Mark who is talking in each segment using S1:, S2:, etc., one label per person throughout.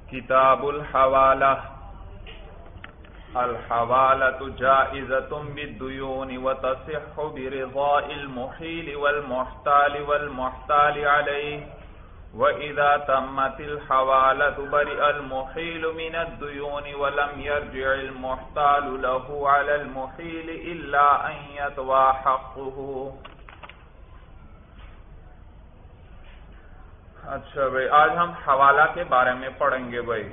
S1: کتاب الحوالہ الحوالۃ جائزۃ بالدیون وتصح برضاء المحیل والمحتال والمحتال علیہ وإذا تمت الحوالۃ برئ المحیل من الدیون ولم يرجع المحتال له على المحیل الا ان يطوى حقه۔ اچھا بھائی، آج ہم حوالہ کے بارے میں پڑھیں گے بھائی۔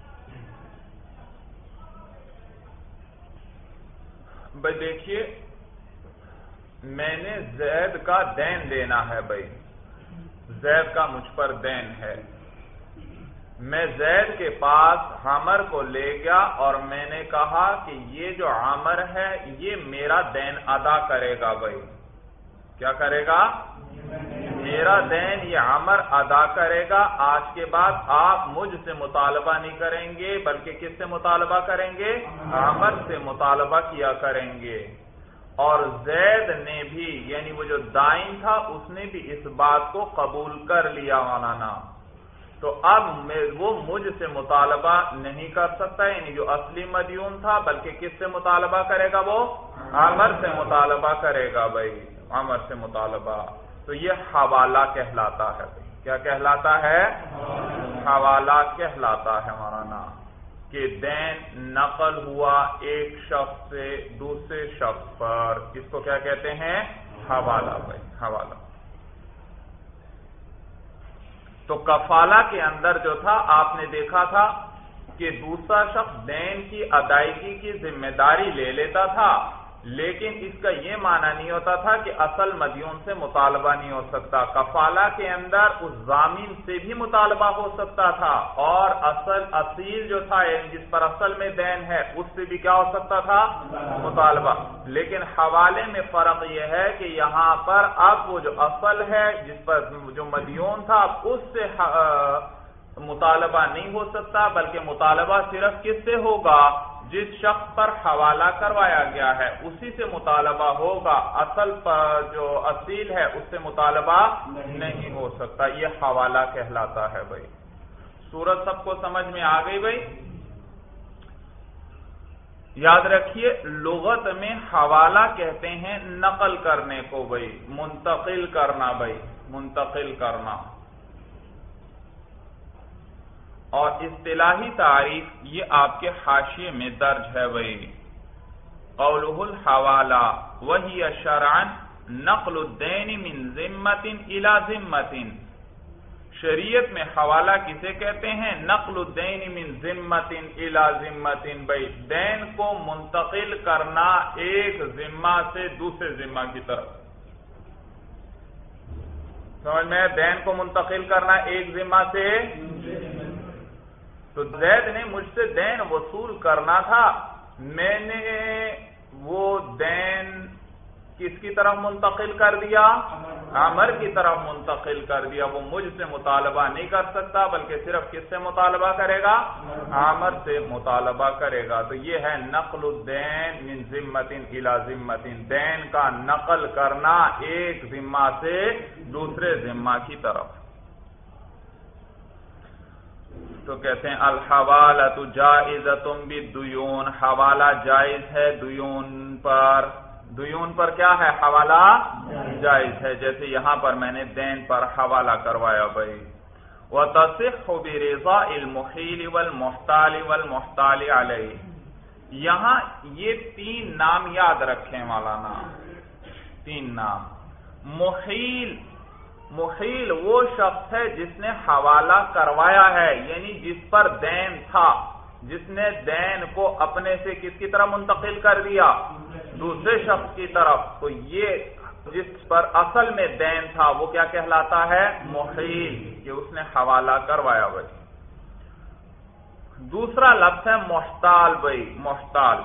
S1: بھائی دیکھیے، میں نے زید کا دین دینا ہے بھائی، زید کا مجھ پر دین ہے، میں زید کے پاس عامر کو لے گیا اور میں نے کہا کہ یہ جو عامر ہے یہ میرا دین ادا کرے گا بھائی۔ کیا کرے گا؟ میرا دین یہ عامر ادا کرے گا۔ آج کے بعد آپ مجھ سے مطالبہ نہیں کریں گے بلکہ کس سے مطالبہ کریں گے؟ عامر سے مطالبہ کیا کریں گے۔ اور زید نے بھی، یعنی وہ جو دائن تھا، اس نے بھی اس بات کو قبول کر لیا مولانا۔ تو اب وہ مجھ سے مطالبہ نہیں کر سکتا، یعنی جو اصلی مدیون تھا، بلکہ کس سے مطالبہ کرے گا؟ وہ عامر سے مطالبہ کرے گا بھائی، عامر سے مطالبہ۔ تو یہ حوالہ کہلاتا ہے بھائی۔ کیا کہلاتا ہے؟ حوالہ کہلاتا ہے مولانا، کہ دین نقل ہوا ایک شخص سے دوسرے شخص پر، اس کو کیا کہتے ہیں؟ حوالہ بھائی، حوالہ۔ تو کفالہ کے اندر جو تھا آپ نے دیکھا تھا کہ دوسرا شخص دین کی ادائیگی کی ذمہ داری لے لیتا تھا، لیکن اس کا یہ معنی نہیں ہوتا تھا کہ اصل مدیون سے مطالبہ نہیں ہو سکتا۔ کفالہ کے اندر اس ضامن سے بھی مطالبہ ہو سکتا تھا، اور اصیل جو تھا جس پر اصل میں دین ہے اس سے بھی کیا ہو سکتا تھا؟ مطالبہ۔ لیکن حوالے میں فرق یہ ہے کہ یہاں پر اب وہ جو اصل ہے جس پر جو مدیون تھا اس سے مطالبہ نہیں ہو سکتا، بلکہ مطالبہ صرف کس سے ہوگا؟ جس شخص پر حوالہ کروایا گیا ہے اسی سے مطالبہ ہوگا، اصل پر جو اصیل ہے اس سے مطالبہ نہیں ہو سکتا۔ یہ حوالہ کہلاتا ہے بھائی۔ صورت سب کو سمجھ میں آ گئی بھائی؟ یاد رکھیے، لغت میں حوالہ کہتے ہیں نقل کرنے کو بھائی، منتقل کرنا بھائی، منتقل کرنا۔ اور اصطلاحی تعریف یہ آپ کے حاشیے میں درج ہے بھائی۔ قولہ الحوالہ وہی شرعا نقل الدین من ذمۃ الی ذمۃ۔ شریعت میں حوالہ کسے کہتے ہیں؟ نقل الدین من ذمۃ الی ذمۃ بھائی، دین کو منتقل کرنا ایک ذمہ سے دوسرے ذمہ کی طرف۔ سمجھ میں؟ دین کو منتقل کرنا ایک ذمہ سے، تو زید نے مجھ سے دین وصول کرنا تھا، میں نے وہ دین کس کی طرف منتقل کر دیا؟ عامر کی طرف منتقل کر دیا۔ وہ مجھ سے مطالبہ نہیں کر سکتا بلکہ صرف کس سے مطالبہ کرے گا؟ عامر سے مطالبہ کرے گا۔ تو یہ ہے نقل الدین من ذمۃ الی ذمۃ، دین کا نقل کرنا ایک ذمہ سے دوسرے ذمہ کی طرف۔ تو کہتے ہیں الحوالۃ جائزۃ بالدیون، حوالہ جائز ہے دیون پر۔ دیون پر کیا ہے؟ حوالہ جائز ہے۔ جیسے یہاں پر میں نے دین پر حوالہ کروایا بھائی۔ وتصح برضاء المحیل والمحتال والمحتال علیہ۔ یہاں یہ تین نام یاد رکھیں مولانا، تین نام۔ محیل وہ شخص ہے جس نے حوالہ کروایا ہے، یعنی جس پر دین تھا، جس نے دین کو اپنے سے کس کی طرف منتقل کر دیا؟ دوسرے شخص کی طرف۔ تو یہ جس پر اصل میں دین تھا وہ کیا کہلاتا ہے؟ محیل، کہ اس نے حوالہ کروایا بھائی۔ دوسرا لفظ ہے محتال بھائی، محتال۔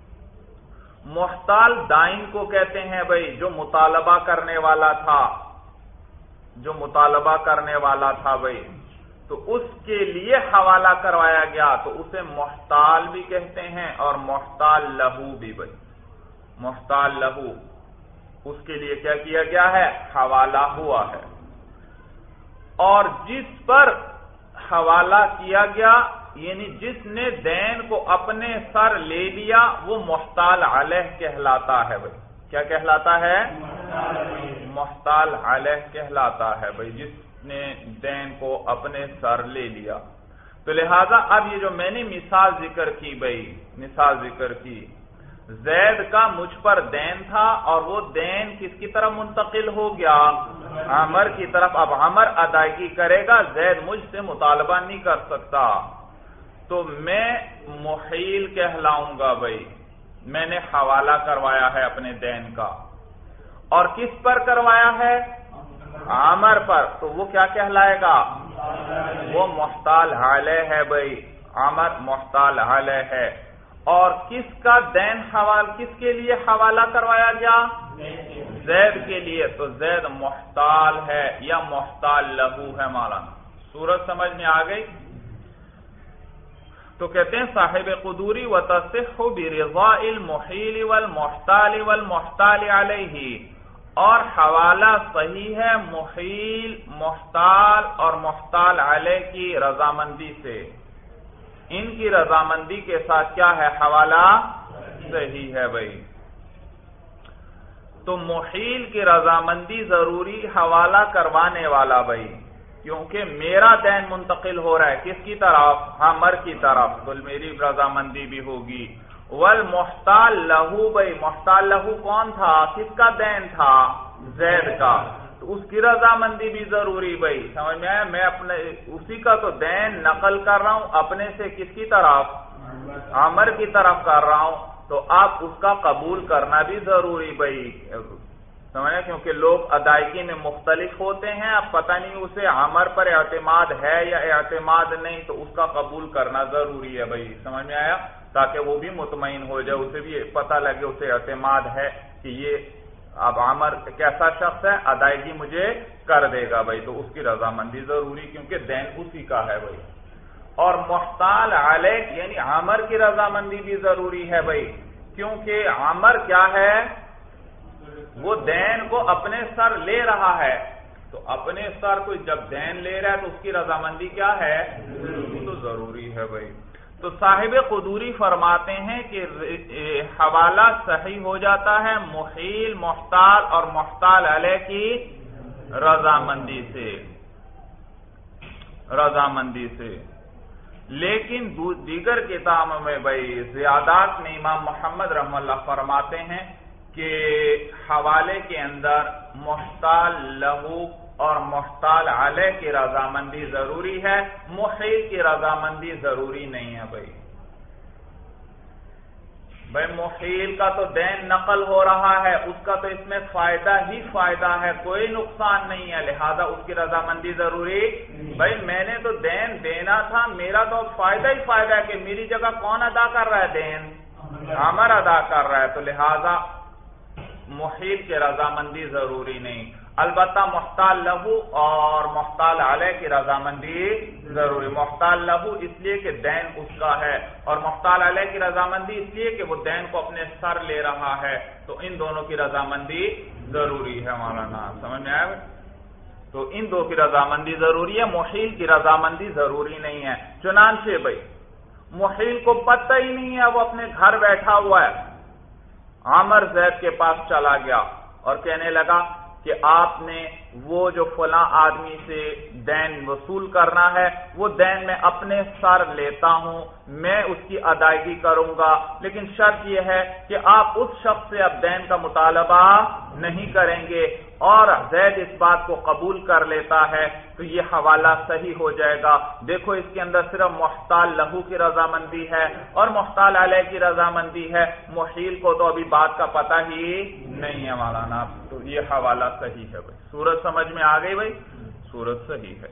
S1: محتال دائن کو کہتے ہیں بھائی، جو مطالبہ کرنے والا تھا، جو مطالبہ کرنے والا تھا بھائی، تو اس کے لیے حوالہ کروایا گیا تو اسے محتال بھی کہتے ہیں، اور محتال لہو بھی بھائی، محتال لہو، اس کے لیے کیا کیا گیا ہے؟ حوالہ ہوا ہے۔ اور جس پر حوالہ کیا گیا یعنی جس نے دین کو اپنے سر لے لیا وہ محتال علیہ کہلاتا ہے بھائی. کیا کہلاتا ہے؟ محتال علیہ کہلاتا ہے بھائی، جس نے دین کو اپنے سر لے لیا. تو لہذا اب یہ جو میں نے مثال ذکر کی بھائی، مثال ذکر کی، زید کا مجھ پر دین تھا اور وہ دین کس کی طرف منتقل ہو گیا؟ عمر کی طرف. اب عمر ادائیگی کرے گا، زید مجھ سے مطالبہ نہیں کر سکتا، تو میں محیل کہلاؤں گا بھائی. میں نے حوالہ کروایا ہے اپنے دین کا، اور کس پر کروایا ہے؟ عمر پر. تو وہ کیا کہلائے گا؟ وہ محتال علیہ ہے بھائی. عمر محتال علیہ ہے. اور کس کا دین کس کے لیے حوالہ کروایا گیا؟ زید کے لیے. تو زید محتال ہے یا محتال لہو ہے مولانا. صورت سمجھ میں آ گئی؟ تو کہتے ہیں صاحب قدوری وتصح برضاء المحیل والمحتال والمحتال علیہ، اور حوالہ صحیح ہے محیل، محتال اور محتال علیہ کی رضامندی سے. ان کی رضامندی کے ساتھ کیا ہے؟ حوالہ صحیح ہے بھائی. تو محیل کی رضامندی ضروری، حوالہ کروانے والا بھائی، کیونکہ میرا دین منتقل ہو رہا ہے کس کی طرف؟ عمر کی طرف، تو میری رضامندی بھی ہوگی. والمحتال لہو بھائی، محتال لہو کون تھا؟ کس کا دین تھا؟ زید کا. تو اس کی رضامندی بھی ضروری بھائی. سمجھ میں آیا؟ میں اپنے اسی کا تو دین نقل کر رہا ہوں اپنے سے کس کی طرف؟ عمر کی طرف کر رہا ہوں، تو آپ اس کا قبول کرنا بھی ضروری بھائی. سمجھیں؟ کیونکہ لوگ ادائیگی میں مختلف ہوتے ہیں، اب پتہ نہیں اسے عمر پر اعتماد ہے یا اعتماد نہیں، تو اس کا قبول کرنا ضروری ہے بھائی. سمجھ میں آیا؟ تاکہ وہ بھی مطمئن ہو جائے، اسے بھی پتہ لگے، اسے اعتماد ہے کہ یہ اب عمر کیسا شخص ہے، ادائیگی مجھے کر دے گا بھائی. تو اس کی رضامندی ضروری، کیونکہ دین اسی کا ہے بھائی. اور محتال علیہ یعنی عمر کی رضامندی بھی ضروری ہے بھائی، کیونکہ عمر کیا ہے؟ وہ دین کو اپنے سر لے رہا ہے. تو اپنے سر کو جب دین لے رہا ہے تو اس کی رضامندی کیا ہے؟ تو ضروری ہے بھائی. تو صاحب قدوری فرماتے ہیں کہ حوالہ صحیح ہو جاتا ہے محیل، محتال اور محتال علیہ کی رضامندی سے. لیکن دیگر کتابوں میں بھائی زیادات میں امام محمد رحمہ اللہ فرماتے ہیں کہ حوالے کے اندر محتال لہو اور محتال علیہ کی رضامندی ضروری ہے، محیل کی رضامندی ضروری نہیں ہے بھائی. محیل کا تو دین نقل ہو رہا ہے، اس کا تو اس میں فائدہ ہی فائدہ ہے، کوئی نقصان نہیں ہے، لہذا اس کی رضامندی ضروری. بھائی میں نے تو دین دینا تھا، میرا تو فائدہ ہی فائدہ ہے کہ میری جگہ کون ادا کر رہا ہے دین؟ عمر ادا کر رہا ہے. تو لہذا محیل کی رضامندی ضروری نہیں. البتہ محتال لہو اور محتال علیہ کی رضامندی ضروری. محتال لہو اس لیے کہ دین اس کا ہے، اور محتال علیہ کی رضامندی اس لیے کہ وہ دین کو اپنے سر لے رہا ہے. تو ان دونوں کی رضامندی ضروری ہے مولانا. سمجھ میں آیا؟ تو ان دو کی رضامندی ضروری ہے، محیل کی رضامندی ضروری نہیں ہے. چنانچہ بھائی محیل کو پتہ ہی نہیں ہے، وہ اپنے گھر بیٹھا ہوا ہے. عمر زید کے پاس چلا گیا اور کہنے لگا کہ آپ نے وہ جو فلاں آدمی سے دین وصول کرنا ہے وہ دین میں اپنے سر لیتا ہوں، میں اس کی ادائیگی کروں گا، لیکن شرط یہ ہے کہ آپ اس شخص سے اب دین کا مطالبہ نہیں کریں گے. اور زید اس بات کو قبول کر لیتا ہے تو یہ حوالہ صحیح ہو جائے گا. دیکھو اس کے اندر صرف محتال لہو کی رضامندی ہے اور محتال علیہ کی رضامندی ہے، محیل کو تو ابھی بات کا پتہ ہی نہیں ہے مولانا. تو یہ حوالہ صحیح ہے بھائی. صورت سمجھ میں آ گئی بھائی؟ صورت صحیح ہے.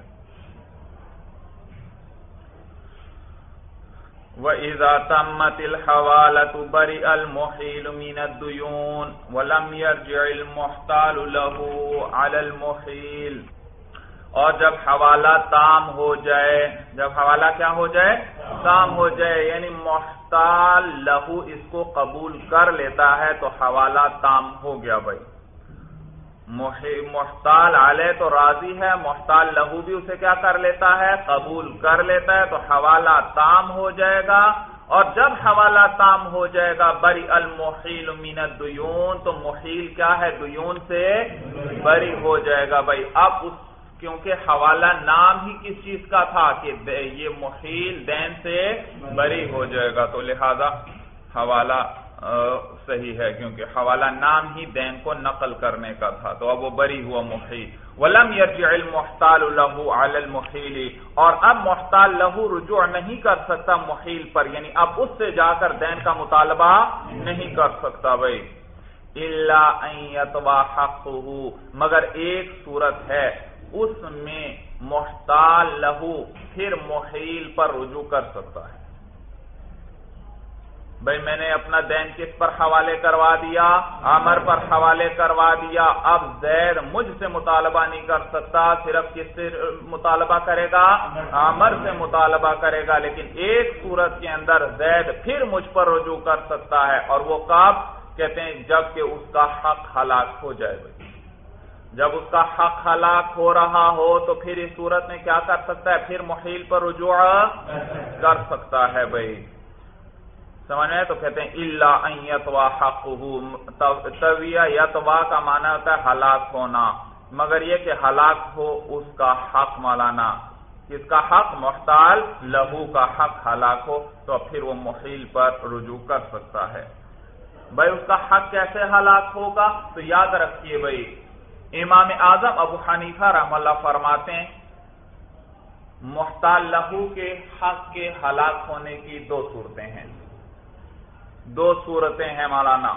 S1: وَإِذَا تَمَّتِ الْحَوَالَةُ بَرِئَ الْمُحِيلُ مِنَ الدُّيُونِ وَلَمْ يَرْجِعِ الْمُحْتَالُ لَهُ عَلَى الْمُحِيلِ. اور جب حوالہ تام ہو جائے، جب حوالہ کیا ہو جائے؟ تام ہو جائے، یعنی محتال لہو اس کو قبول کر لیتا ہے تو حوالہ تام ہو گیا بھائی. محتال علیہ تو راضی ہے، محتال لہو بھی اسے کیا کر لیتا ہے؟ قبول کر لیتا ہے، تو حوالہ تام ہو جائے گا، اور جب حوالہ تام ہو جائے گا بری المحیل من الدیون، تو محیل کیا ہے؟ دیون سے بری ہو جائے گا بھائی۔ اب کیونکہ حوالہ نام ہی کس چیز کا تھا کہ یہ محیل دین سے بری ہو جائے گا، تو لہذا حوالہ صحیح ہے، کیونکہ حوالہ نام ہی دین کو نقل کرنے کا تھا، تو اب وہ بری ہوا محیل۔ وَلَمْ يَرْجِعِ الْمُحْتَالُ لَهُ عَلَى الْمُحِيلِ، اور اب محتال لہو رجوع نہیں کر سکتا محیل پر، یعنی اب اس سے جا کر دین کا مطالبہ نہیں کر سکتا بھائی۔ إِلَّا أَن يَطْوَى حَقُّهُ، مگر ایک صورت ہے اس میں محتال لہو پھر محیل پر رجوع کر سکتا ہے۔ بھئی میں نے اپنا دین کس پر حوالے کروا دیا؟ عامر پر حوالے کروا دیا، اب زید مجھ سے مطالبہ نہیں کر سکتا، صرف کس سے مطالبہ کرے گا؟ عامر سے مطالبہ کرے گا، لیکن ایک صورت کے اندر زید پھر مجھ پر رجوع کر سکتا ہے، اور وہ کب؟ کہتے ہیں جب کہ اس کا حق ہلاک ہو جائے گا۔ جب اس کا حق ہلاک ہو رہا ہو تو پھر اس صورت میں کیا کر سکتا ہے؟ پھر محیل پر رجوع کر سکتا ہے بھائی، سمجھ میں؟ تو کہتے ہیں الا ان یطوی حقہ، تویہ یطوی کا معنی ہوتا ہے ہلاک ہونا، مگر یہ کہ ہلاک ہو اس کا حق مولانا، کس کا حق؟ محتال لہو کا حق ہلاک ہو، تو پھر وہ محیل پر رجوع کر سکتا ہے۔ بھائی اس کا حق کیسے ہلاک ہوگا؟ تو یاد رکھیے بھائی، امام اعظم ابو حنیفہ رحمہ اللہ فرماتے ہیں محتال لہو کے حق کے ہلاک ہونے کی دو صورتیں ہیں، دو صورتیں ہیں مولانا،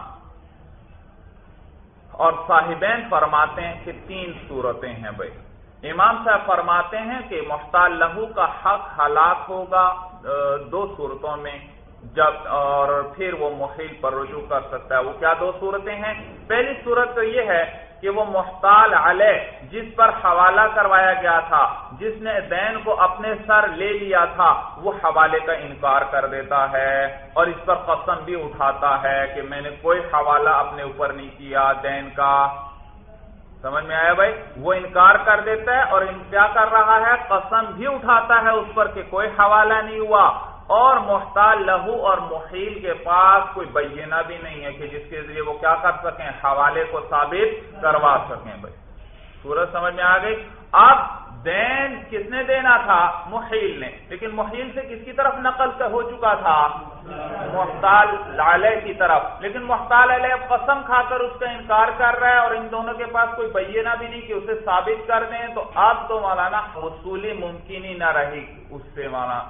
S1: اور صاحبین فرماتے ہیں کہ تین صورتیں ہیں بھائی۔ امام صاحب فرماتے ہیں کہ محتال لہو کا حق ہلاک ہوگا دو صورتوں میں، جب اور پھر وہ محیل پر رجوع کر سکتا ہے۔ وہ کیا دو صورتیں ہیں؟ پہلی صورت تو یہ ہے کہ وہ محتال علیہ جس پر حوالہ کروایا گیا تھا، جس نے دین کو اپنے سر لے لیا تھا، وہ حوالے کا انکار کر دیتا ہے اور اس پر قسم بھی اٹھاتا ہے کہ میں نے کوئی حوالہ اپنے اوپر نہیں کیا دین کا۔ سمجھ میں آیا بھائی؟ وہ انکار کر دیتا ہے اور کیا کر رہا ہے؟ قسم بھی اٹھاتا ہے اس پر کہ کوئی حوالہ نہیں ہوا، اور محتال لہو اور محیل کے پاس کوئی بینہ بھی نہیں ہے کہ جس کے ذریعے وہ کیا کر سکیں؟ حوالے کو ثابت کروا سکیں بھائی۔ صورت سمجھ میں آ گئی؟ اب دین کس نے دینا تھا؟ محیل نے، لیکن محیل سے کس کی طرف نقل ہو چکا تھا؟ محتال علیہ کی طرف، لیکن محتال علیہ قسم کھا کر اس کا انکار کر رہا ہے اور ان دونوں کے پاس کوئی بینہ بھی نہیں کہ اسے ثابت کر دیں، تو اب تو مولانا وصولی ممکن ہی نہ رہی، اس سے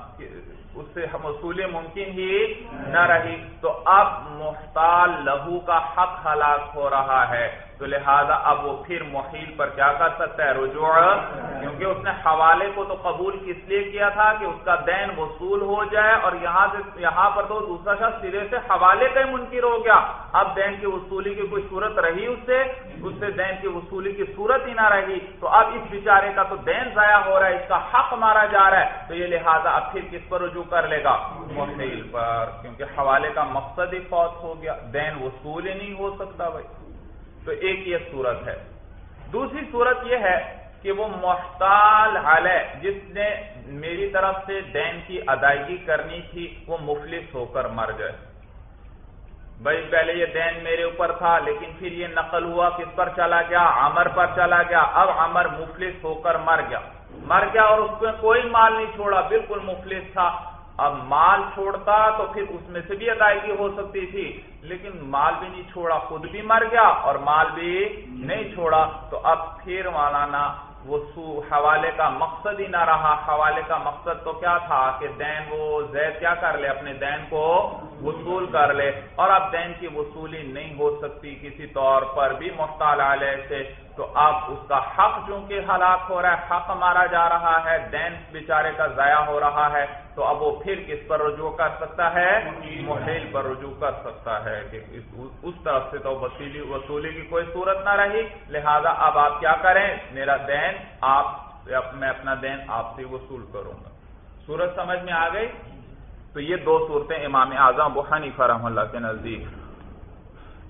S1: وصولی ممکن ہی نہ رہی، تو اب محتال لہو کا حق ہلاک ہو رہا ہے، تو لہذا اب وہ پھر محیل پر کیا کر سکتا ہے؟ رجوع، کیونکہ اس نے حوالے کو تو قبول کس لیے کیا تھا کہ اس کا دین وصول ہو جائے، اور یہاں پر تو دوسرا شخص سرے سے حوالے کا ہی منکر ہو گیا، اب دین کی وصولی کی کوئی صورت رہی اس سے دین کی وصولی کی صورت ہی نہ رہی، تو اب اس بیچارے کا تو دین ضائع ہو رہا ہے، اس کا حق مارا جا رہا ہے، تو یہ لہذا اب پھر کس پر رجوع کر لے گا؟ محیل پر، کیونکہ حوالے کا مقصد ہی فوت ہو گیا، دین وصول ہی نہیں ہو سکتا بھائی۔ تو ایک یہ صورت ہے۔ دوسری صورت یہ ہے کہ وہ محتال علیہ جس نے میری طرف سے دین کی ادائیگی کرنی تھی وہ مفلس ہو کر مر جائے۔ بھائی پہلے یہ دین میرے اوپر تھا، لیکن پھر یہ نقل ہوا کس پر چلا گیا؟ عمر پر چلا گیا، اب عمر مفلس ہو کر مر گیا اور اس میں کوئی مال نہیں چھوڑا، بالکل مفلس تھا۔ اب مال چھوڑتا تو پھر اس میں سے بھی ادائیگی ہو سکتی تھی، لیکن مال بھی نہیں چھوڑا، خود بھی مر گیا اور مال بھی نہیں چھوڑا، تو اب پھر مولانا وہ حوالے کا مقصد ہی نہ رہا۔ حوالے کا مقصد تو کیا تھا کہ دین وہ زید کیا کر لے؟ اپنے دین کو وصول کر لے، اور اب دین کی وصولی نہیں ہو سکتی کسی طور پر بھی محتال علیہ سے، تو اب اس کا حق چونکہ ہلاک ہو رہا ہے، حق مارا جا رہا ہے، دین بیچارے کا ضائع ہو رہا ہے، تو اب وہ پھر کس پر رجوع کر سکتا ہے؟ محیل پر رجوع کر سکتا ہے کہ اس طرف سے تو وصولی کی کوئی صورت نہ رہی، لہذا اب آپ کیا کریں؟ میرا دین میں اپنا دین آپ سے وصول کروں گا۔ صورت سمجھ میں آ گئی؟ تو یہ دو صورتیں امام اعظم ابو حنیفہ رحمہ اللہ کے نزدیک۔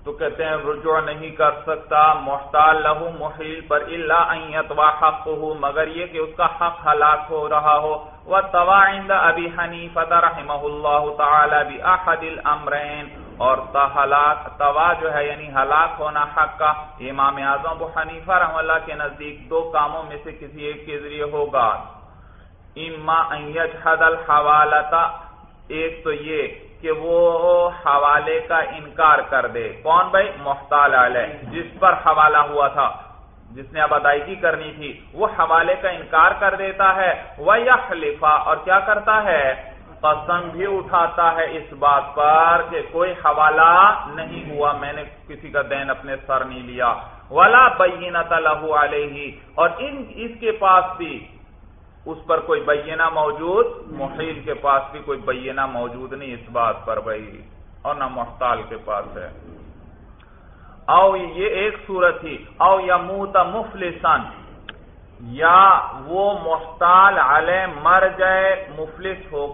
S1: تو کہتے ہیں رجوع نہیں کر سکتا محتال لہو محیل پر الا ان یطوی حقہ مگر یہ کہ اس کا حق ہلاک ہو رہا ہو وطوی عند ابی حنیفہ رحمہ اللہ تعالی باحد الامرین اور توا جو ہے یعنی ہلاک ہونا حق کا امام اعظم ابو حنیفہ رحمہ اللہ کے نزدیک دو کاموں میں سے کسی ایک کے ذریعے ہوگا اما ان یجحد الحوالۃ ایک تو یہ کہ وہ حوالے کا انکار کر دے کون بھائی محتال علیہ جس پر حوالہ ہوا تھا جس نے اب ادائیگی کرنی تھی وہ حوالے کا انکار کر دیتا ہے وَيَحْلِفَ اور کیا کرتا ہے قسم بھی اٹھاتا ہے اس بات پر کہ کوئی حوالہ نہیں ہوا میں نے کسی کا دین اپنے سر نہیں لیا وَلَا بَيِّنَةَ لَهُ عَلَيْهِ اور اس کے پاس بھی اس پر کوئی بینہ موجود محیل کے پاس بھی کوئی بینہ موجود نہیں اس بات پر بھائی اور نہ محتال کے پاس ہے او یہ ایک صورت تھی او یموت مفلسا یا وہ محتال علیہ مر جائے مفلس ہو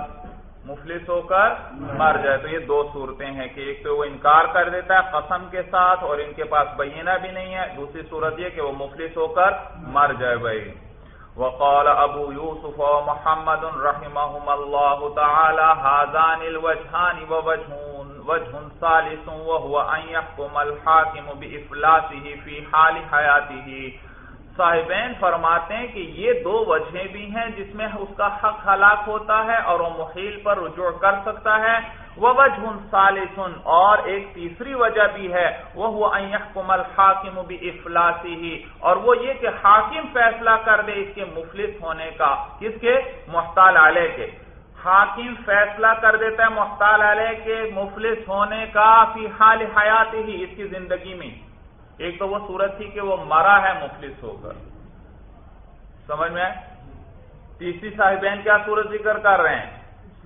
S1: کر مر جائے تو یہ دو صورتیں ہیں کہ ایک تو وہ انکار کر دیتا ہے قسم کے ساتھ اور ان کے پاس بینہ بھی نہیں ہے دوسری صورت یہ کہ وہ مفلس ہو کر مر جائے بھائی وقال ابو یوسف محمد رحمہم اللہ تعالی هذان الوجہان ووجہ ثالث وهو ان يحكم الحاکم بافلاسه في حال حیاته صاحبین فرماتے ہیں کہ یہ دو وجہیں بھی ہیں جس میں اس کا حق ہلاک ہوتا ہے اور وہ محیل پر رجوع کر سکتا ہے ووجہ ثالث اور ایک تیسری وجہ بھی ہے وہ ان يحكم الحاکم بافلاسه اور وہ یہ کہ حاکم فیصلہ کر دے اس کے مفلس ہونے کا کس کے محتال علیہ کے حاکم فیصلہ کر دیتا ہے محتال علیہ کے مفلس ہونے کا فی حال حیاتہ اس کی زندگی میں ایک تو وہ صورت تھی کہ وہ مرا ہے مفلس ہو کر سمجھ میں تیسری صاحبین کیا صورت ذکر کر رہے ہیں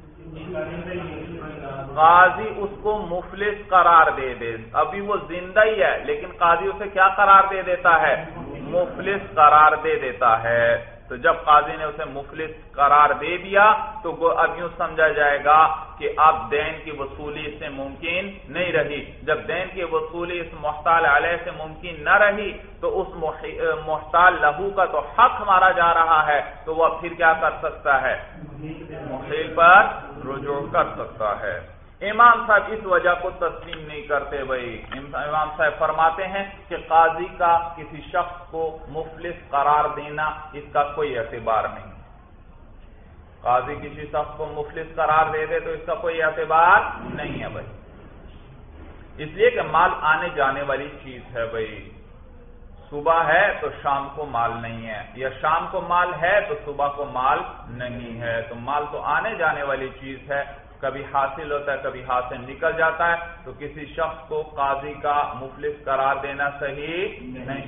S1: قاضی اس کو مفلس قرار دے دے ابھی وہ زندہ ہی ہے لیکن قاضی اسے کیا قرار دے دیتا ہے مفلس قرار دے دیتا ہے تو جب قاضی نے اسے مفلس قرار دے دیا تو اب یوں سمجھا جائے گا کہ اب دین کی وصولی اس سے ممکن نہیں رہی جب دین کی وصولی اس محتال علیہ سے ممکن نہ رہی تو اس محتال لہو کا تو حق مارا جا رہا ہے تو وہ پھر کیا کر سکتا ہے محیل پر رجوع کر سکتا ہے امام صاحب اس وجہ کو تسلیم نہیں کرتے بھائی امام صاحب فرماتے ہیں کہ قاضی کا کسی شخص کو مفلس قرار دینا اس کا کوئی اعتبار نہیں قاضی کسی شخص کو مفلس قرار دے دے تو اس کا کوئی اعتبار نہیں ہے بھائی اس لیے کہ مال آنے جانے والی چیز ہے بھائی صبح ہے تو شام کو مال نہیں ہے یا شام کو مال ہے تو صبح کو مال نہیں ہے تو مال تو آنے جانے والی چیز ہے کبھی حاصل ہوتا ہے کبھی ہاتھ سے نکل جاتا ہے تو کسی شخص کو قاضی کا مفلس قرار دینا صحیح نہیں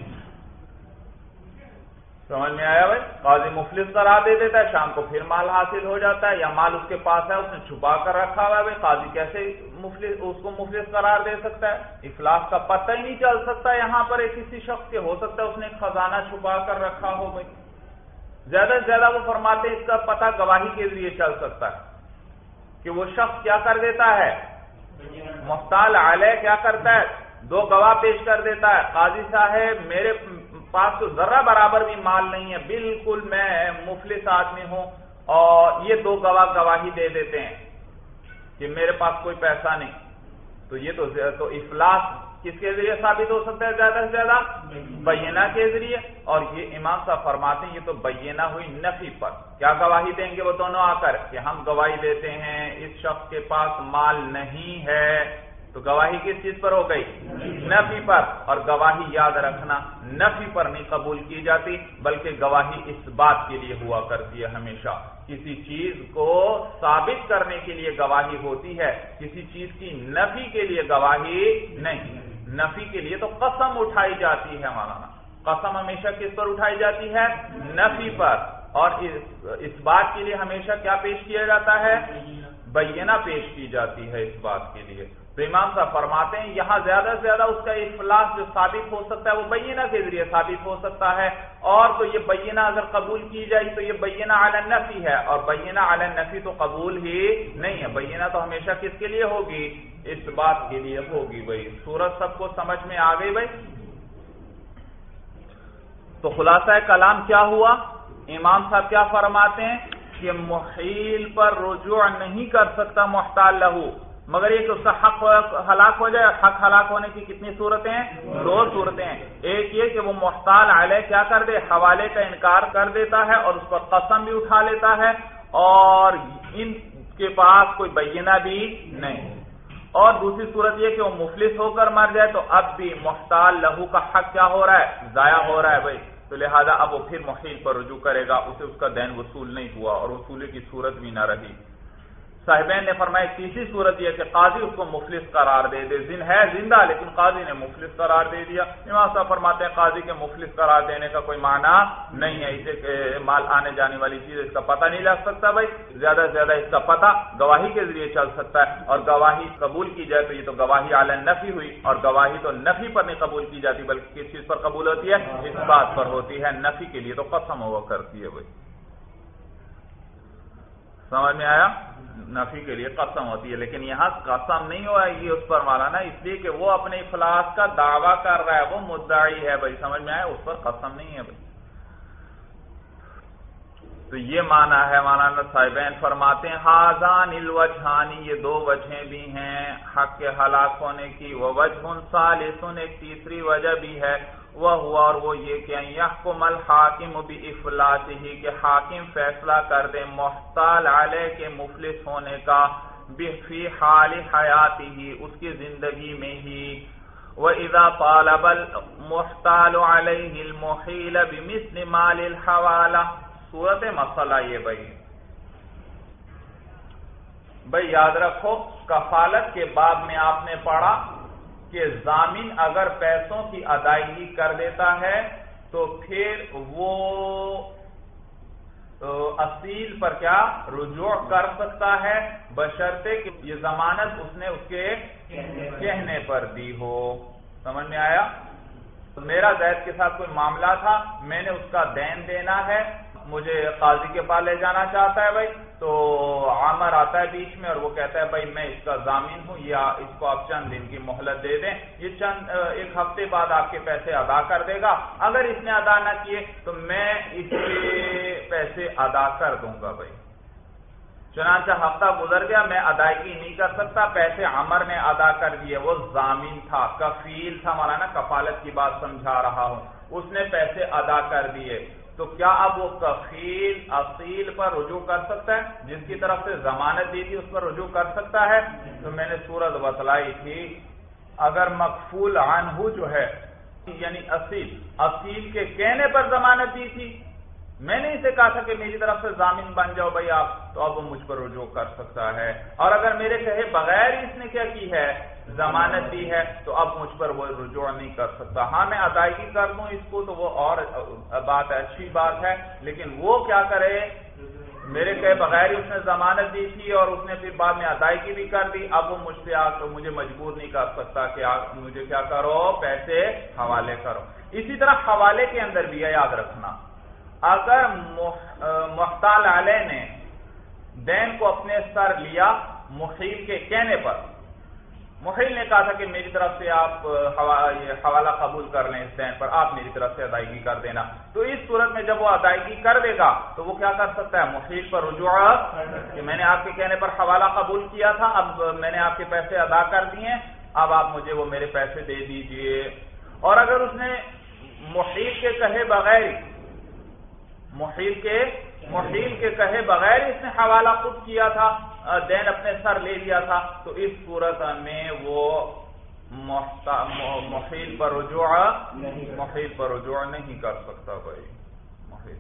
S1: سمجھ میں آیا بھائی قاضی مفلس قرار دے دیتا ہے شام کو پھر مال حاصل ہو جاتا ہے یا مال اس کے پاس ہے اس نے چھپا کر رکھا ہوا ہے بھائی قاضی کیسے اس کو مفلس قرار دے سکتا ہے افلاس کا پتہ ہی نہیں چل سکتا یہاں پر کسی شخص کے ہو سکتا ہے اس نے ایک خزانہ چھپا کر رکھا ہو بھائی زیادہ سے زیادہ وہ فرماتے ہیں اس کا پتہ گواہی کے ذریعے چل سکتا ہے کہ وہ شخص کیا کر دیتا ہے محتال علیہ کیا کرتا ہے دو گواہ پیش کر دیتا ہے قاضی صاحب میرے پاس تو ذرہ برابر بھی مال نہیں ہے بالکل میں مفلس آدمی ہوں اور یہ دو گواہ گواہی دے دیتے ہیں کہ میرے پاس کوئی پیسہ نہیں تو یہ تو افلاس کس کے ذریعے ثابت ہو سکتا ہے زیادہ سے زیادہ بینہ کے ذریعے اور یہ امام صاحب فرماتے ہیں یہ تو بینہ ہوئی نفی پر کیا گواہی دیں گے وہ دونوں آ کر کہ ہم گواہی دیتے ہیں اس شخص کے پاس مال نہیں ہے تو گواہی کس چیز پر ہو گئی نفی پر اور گواہی یاد رکھنا نفی پر نہیں قبول کی جاتی بلکہ گواہی اس بات کے لیے ہوا کرتی ہے ہمیشہ کسی چیز کو ثابت کرنے کے لیے گواہی ہوتی ہے کسی چیز کی نفی کے لیے گواہی نہیں نفی کے لیے تو قسم اٹھائی جاتی ہے مولانا قسم ہمیشہ کس پر اٹھائی جاتی ہے نفی پر اور اس بات کے لیے ہمیشہ کیا پیش کیا جاتا ہے بینہ پیش کی جاتی ہے اس بات کے لیے تو امام صاحب فرماتے ہیں یہاں زیادہ سے زیادہ اس کا افلاس جو ثابت ہو سکتا ہے وہ بینہ کے ذریعے ثابت ہو سکتا ہے، اور تو یہ بینہ اگر قبول کی جائے تو یہ بینہ علی النفی ہے، اور بینہ علی النفی تو قبول ہی نہیں ہے، بینہ تو ہمیشہ کس کے لیے ہوگی؟ اس بات کے لیے ہوگی بھائی۔ صورت سب کو سمجھ میں آ گئی بھائی؟ تو خلاصہ کلام کیا ہوا؟ امام صاحب کیا فرماتے ہیں کہ محیل پر رجوع نہیں کر سکتا محتال لہو، مگر یہ کہ اس کا حق ہلاک ہو جائے۔ حق ہلاک ہونے کی کتنی صورتیں ہیں؟ 2 صورتیں ہیں۔ ایک یہ کہ وہ محتال علیہ کیا کر دے؟ حوالے کا انکار کر دیتا ہے اور اس پر قسم بھی اٹھا لیتا ہے، اور ان کے پاس کوئی بینہ بھی نہیں۔ اور دوسری صورت یہ کہ وہ مفلس ہو کر مر جائے، تو اب بھی محتال لہو کا حق کیا ہو رہا ہے؟ ضائع ہو رہا ہے بھائی، تو لہذا اب وہ پھر محیل پر رجوع کرے گا، اسے اس کا دین وصول نہیں ہوا اور وصولی کی صورت بھی نہ رہی۔ صاحبین نے فرمایا تیسری صورت یہ کہ قاضی اس کو مفلس قرار دے دے، زندہ لیکن قاضی نے مفلس قرار دے دیا۔ امام صاحب فرماتے ہیں قاضی کے مفلس قرار دینے کا کوئی معنی نہیں ہے، اسے مال آنے جانے والی چیز اس کا پتہ نہیں لگ سکتا بھائی، زیادہ سے زیادہ اس کا پتہ گواہی کے ذریعے چل سکتا ہے، اور گواہی قبول کی جائے تو یہ تو گواہی علی النفی ہوئی، اور گواہی تو نفی پر نہیں قبول کی جاتی بلکہ کس چیز پر قبول ہوتی ہے؟ اس بات پر ہوتی ہے، نفی کے لیے تو قسم ہوا کرتی ہے بھائی۔ سمجھ میں آیا؟ نفی کے لیے قسم ہوتی ہے، لیکن یہاں قسم نہیں ہوا یہ اس پر مولانا، اس لیے کہ وہ اپنے افلاس کا دعویٰ کر رہا ہے، وہ مدعی ہے بھائی، سمجھ میں آیا؟ اس پر قسم نہیں ہے بھائی۔ تو یہ معنی ہے مولانا صاحبین فرماتے ہیں ہاذان الوجہانی، یہ 2 وجہیں بھی ہیں حق کے ہلاک ہونے کی، ووجہ ثالث، ایک تیسری وجہ بھی ہے، وہ ہوا اور وہ یہ کہ یحکم الحاکم بافلاسہ، کہ حاکم فیصلہ کر دے محتال علیہ کے مفلس ہونے کا، فی حال حیاتہ، اس کی زندگی میں ہی، وَإِذَا طَالَبَ الْمُحْتَالُ عَلَيْهِ الْمُحِيلَ بِمِثْلِ مَالِ الْحَوَالَةِ۔ صورت مسئلہ یہ بھائی یاد رکھو، کفالت کے باب میں آپ نے پڑھا کہ ضامن اگر پیسوں کی ادائیگی کر دیتا ہے تو پھر وہ اصیل پر کیا رجوع کر سکتا ہے، بشرطے کہ یہ ضمانت اس نے اس کے کہنے پر دی ہو۔ سمجھ میں آیا؟ میرا زید کے ساتھ کوئی معاملہ تھا، میں نے اس کا دین دینا ہے، مجھے قاضی کے پاس لے جانا چاہتا ہے بھائی، تو عامر آتا ہے بیچ میں اور وہ کہتا ہے بھائی میں اس کا ضامن ہوں، یا اس کو آپ چند دن کی مہلت دے دیں، یہ ایک ہفتے بعد آپ کے پیسے ادا کر دے گا، اگر اس نے ادا نہ کیے تو میں اس کے پیسے ادا کر دوں گا بھائی۔ چنانچہ ہفتہ گزر گیا، میں ادائیگی نہیں کر سکتا، پیسے عمر نے ادا کر دیے، وہ ضامن تھا، کفیل تھا، مولانا کفالت کی بات سمجھا رہا ہوں، اس نے پیسے ادا کر دیے، تو کیا اب وہ کفیل اصیل پر رجوع کر سکتا ہے؟ جس کی طرف سے ضمانت دی تھی اس پر رجوع کر سکتا ہے؟ تو میں نے صورت بتلائی تھی، اگر مکفول عنہ جو ہے یعنی اصیل کے کہنے پر ضمانت دی تھی، میں نے اسے کہا تھا کہ میری طرف سے ضامن بن جاؤ بھائی آپ، تو اب وہ مجھ پر رجوع کر سکتا ہے، اور اگر میرے کہے بغیر اس نے کیا کی ہے، ضمانت دی ہے، تو اب مجھ پر وہ رجوع نہیں کر سکتا۔ ہاں میں ادائیگی کر دوں اس کو تو وہ اور بات ہے، اچھی بات ہے، لیکن وہ کیا کرے، میرے کہے بغیر ہی اس نے ضمانت دی تھی اور اس نے پھر بعد میں ادائیگی بھی کر دی، اب وہ مجھ سے مجھے مجبور نہیں کر سکتا کہ مجھے کیا کرو، پیسے حوالے کرو۔ اسی طرح حوالے کے اندر بھی ہے، یاد رکھنا، اگر محتال علیہ نے دین کو اپنے سر لیا محیل کے کہنے پر، محیل نے کہا تھا کہ میری طرف سے آپ حوالہ قبول کر لیں اس دین پر، آپ میری طرف سے ادائیگی کر دینا، تو اس صورت میں جب وہ ادائیگی کر دے گا تو وہ کیا کر سکتا ہے، محیل پر رجوع کہ میں نے آپ کے کہنے پر حوالہ قبول کیا تھا، اب میں نے آپ کے پیسے ادا کر دیے، اب آپ مجھے وہ میرے پیسے دے دیجئے۔ اور اگر اس نے محیل کے کہے بغیر محیل کے کہے بغیر اس نے حوالہ خود کیا تھا، دین اپنے سر لے لیا تھا، تو اس صورت میں وہ محیل پر رجوع نہیں کر سکتا بھائی محیل۔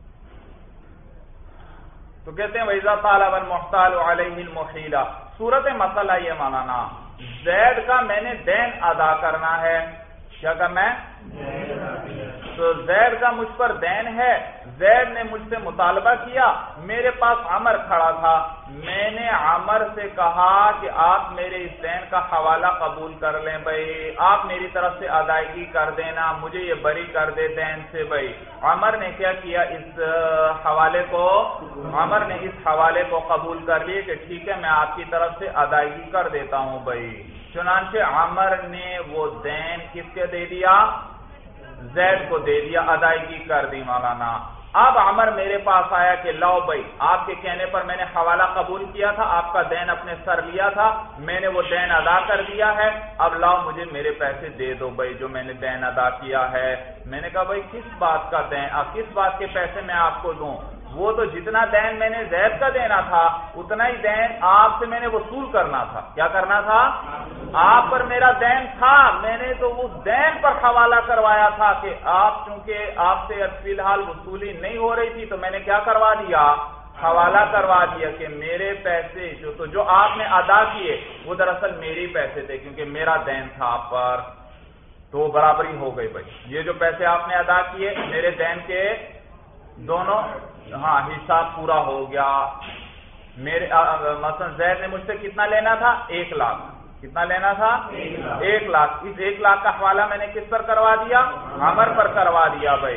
S1: تو کہتے ہیں وَإِذَا طَالَبَ الْمُحْتَالُ عَلَيْهِ الْمُحِيلَ، صورت مسئلہ یہ ماننا، زید کا میں نے دین ادا کرنا ہے، کیا کرنا ہے، تو زید کا مجھ پر دین ہے، زید نے مجھ سے مطالبہ کیا، میرے پاس عمر کھڑا تھا، میں نے عمر سے کہا کہ آپ میرے اس دین کا حوالہ قبول کر لیں بھائی، آپ میری طرف سے ادائیگی کر دینا، مجھے یہ بری کر دے دین سے بھائی۔ عمر نے کیا کیا، اس حوالے کو، عمر نے اس حوالے کو قبول کر لیے کہ ٹھیک ہے میں آپ کی طرف سے ادائیگی کر دیتا ہوں بھائی۔ چنانچہ عمر نے وہ دین کس کے دے دیا، زید کو دے دیا، ادائیگی کر دی مولانا۔ اب عمر میرے پاس آیا کہ لاؤ بھائی، آپ کے کہنے پر میں نے حوالہ قبول کیا تھا، آپ کا دین اپنے سر لیا تھا، میں نے وہ دین ادا کر دیا ہے، اب لاؤ مجھے میرے پیسے دے دو بھائی جو میں نے دین ادا کیا ہے۔ میں نے کہا بھائی کس بات کا دین، کس بات کے پیسے میں آپ کو دوں، وہ تو جتنا دین میں نے زید کا دینا تھا اتنا ہی دین آپ سے میں نے وصول کرنا تھا۔ کیا کرنا تھا، آپ پر میرا دین تھا، میں نے تو اس دین پر حوالہ کروایا تھا کہ آپ چونکہ آپ سے فی الحال وصولی نہیں ہو رہی تھی تو میں نے کیا کروا دیا، حوالہ کروا دیا کہ میرے پیسے جو آپ نے ادا کیے وہ دراصل میرے پیسے تھے کیونکہ میرا دین تھا آپ پر، تو برابری ہو گئی بھائی۔ یہ جو پیسے آپ نے ادا کیے میرے دین کے دونوں، ہاں حساب پورا ہو گیا۔ میرے مثلا زید نے مجھ سے کتنا لینا تھا، 1 لاکھ، کتنا لینا تھا، 1 لاکھ، اس 1 لاکھ کا حوالہ میں نے کس پر کروا دیا، عمر پر کروا دیا بھائی،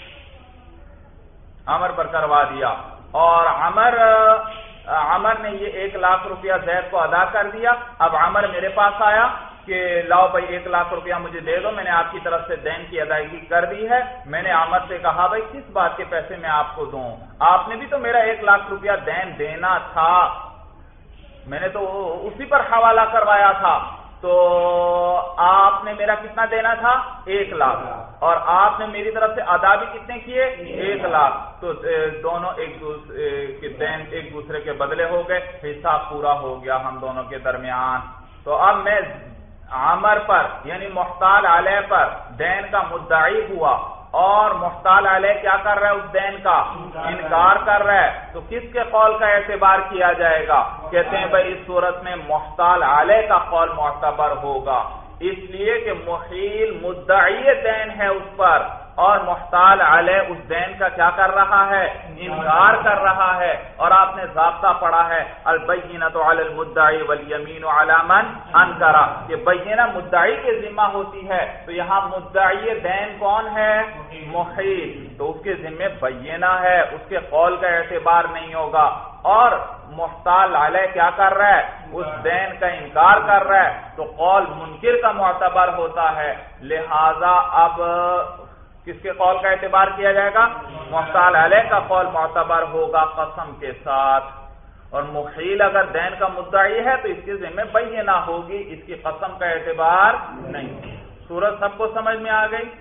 S1: عمر پر کروا دیا۔ اور عمر نے یہ 1 لاکھ روپیہ زید کو ادا کر دیا۔ اب عمر میرے پاس آیا کہ لاؤ بھائی 1 لاکھ روپیہ مجھے دے دو، میں نے آپ کی طرف سے دین کی ادائیگی کر دی ہے۔ میں نے عمر سے کہا بھائی کس بات کے پیسے میں آپ کو دوں، آپ نے بھی تو میرا 1 لاکھ روپیہ دین دینا تھا، میں نے تو اسی پر حوالہ کروایا تھا، تو آپ نے میرا کتنا دینا تھا، 1 لاکھ، اور آپ نے میری طرف سے ادا بھی کتنے کیے، 1 لاکھ، تو دونوں ایک دوسرے کے دین ایک دوسرے کے بدلے ہو گئے، حساب پورا ہو گیا ہم دونوں کے درمیان۔ تو اب میں عمر پر یعنی محتال علیہ پر دین کا مدعی ہوا، اور محتال علیہ کیا کر رہا ہے، اس دین کا انکار کر رہا ہے، تو کس کے قول کا اعتبار کیا جائے گا، کہتے ہیں بھائی اس صورت میں محتال علیہ کا قول معتبر ہوگا، اس لیے کہ محیل مدعی دین ہے اس پر، اور محتال علیہ اس دین کا کیا کر رہا ہے، انکار کر رہا ہے۔ اور آپ نے ضابطہ پڑھا ہے البینۃ علی المدعی والیمین علی من انکر، کہ بینہ مدعی کے ذمہ ہوتی ہے، تو یہاں مدعی دین کون ہے، محیل، تو اس کے ذمہ بینہ ہے، اس کے قول کا اعتبار نہیں ہوگا۔ اور محتال علیہ کیا کر رہا ہے، اس دین کا انکار کر رہا ہے، تو قول منکر کا معتبر ہوتا ہے، لہذا اب کس کے قول کا اعتبار کیا جائے گا، محتال علیہ کا قول معتبر ہوگا قسم کے ساتھ، اور محیل اگر دین کا مدعی ہے تو اس کے ذمہ بینہ ہوگی، اس کی قسم کا اعتبار نہیں۔ صورت سب کو سمجھ میں آ گئی؟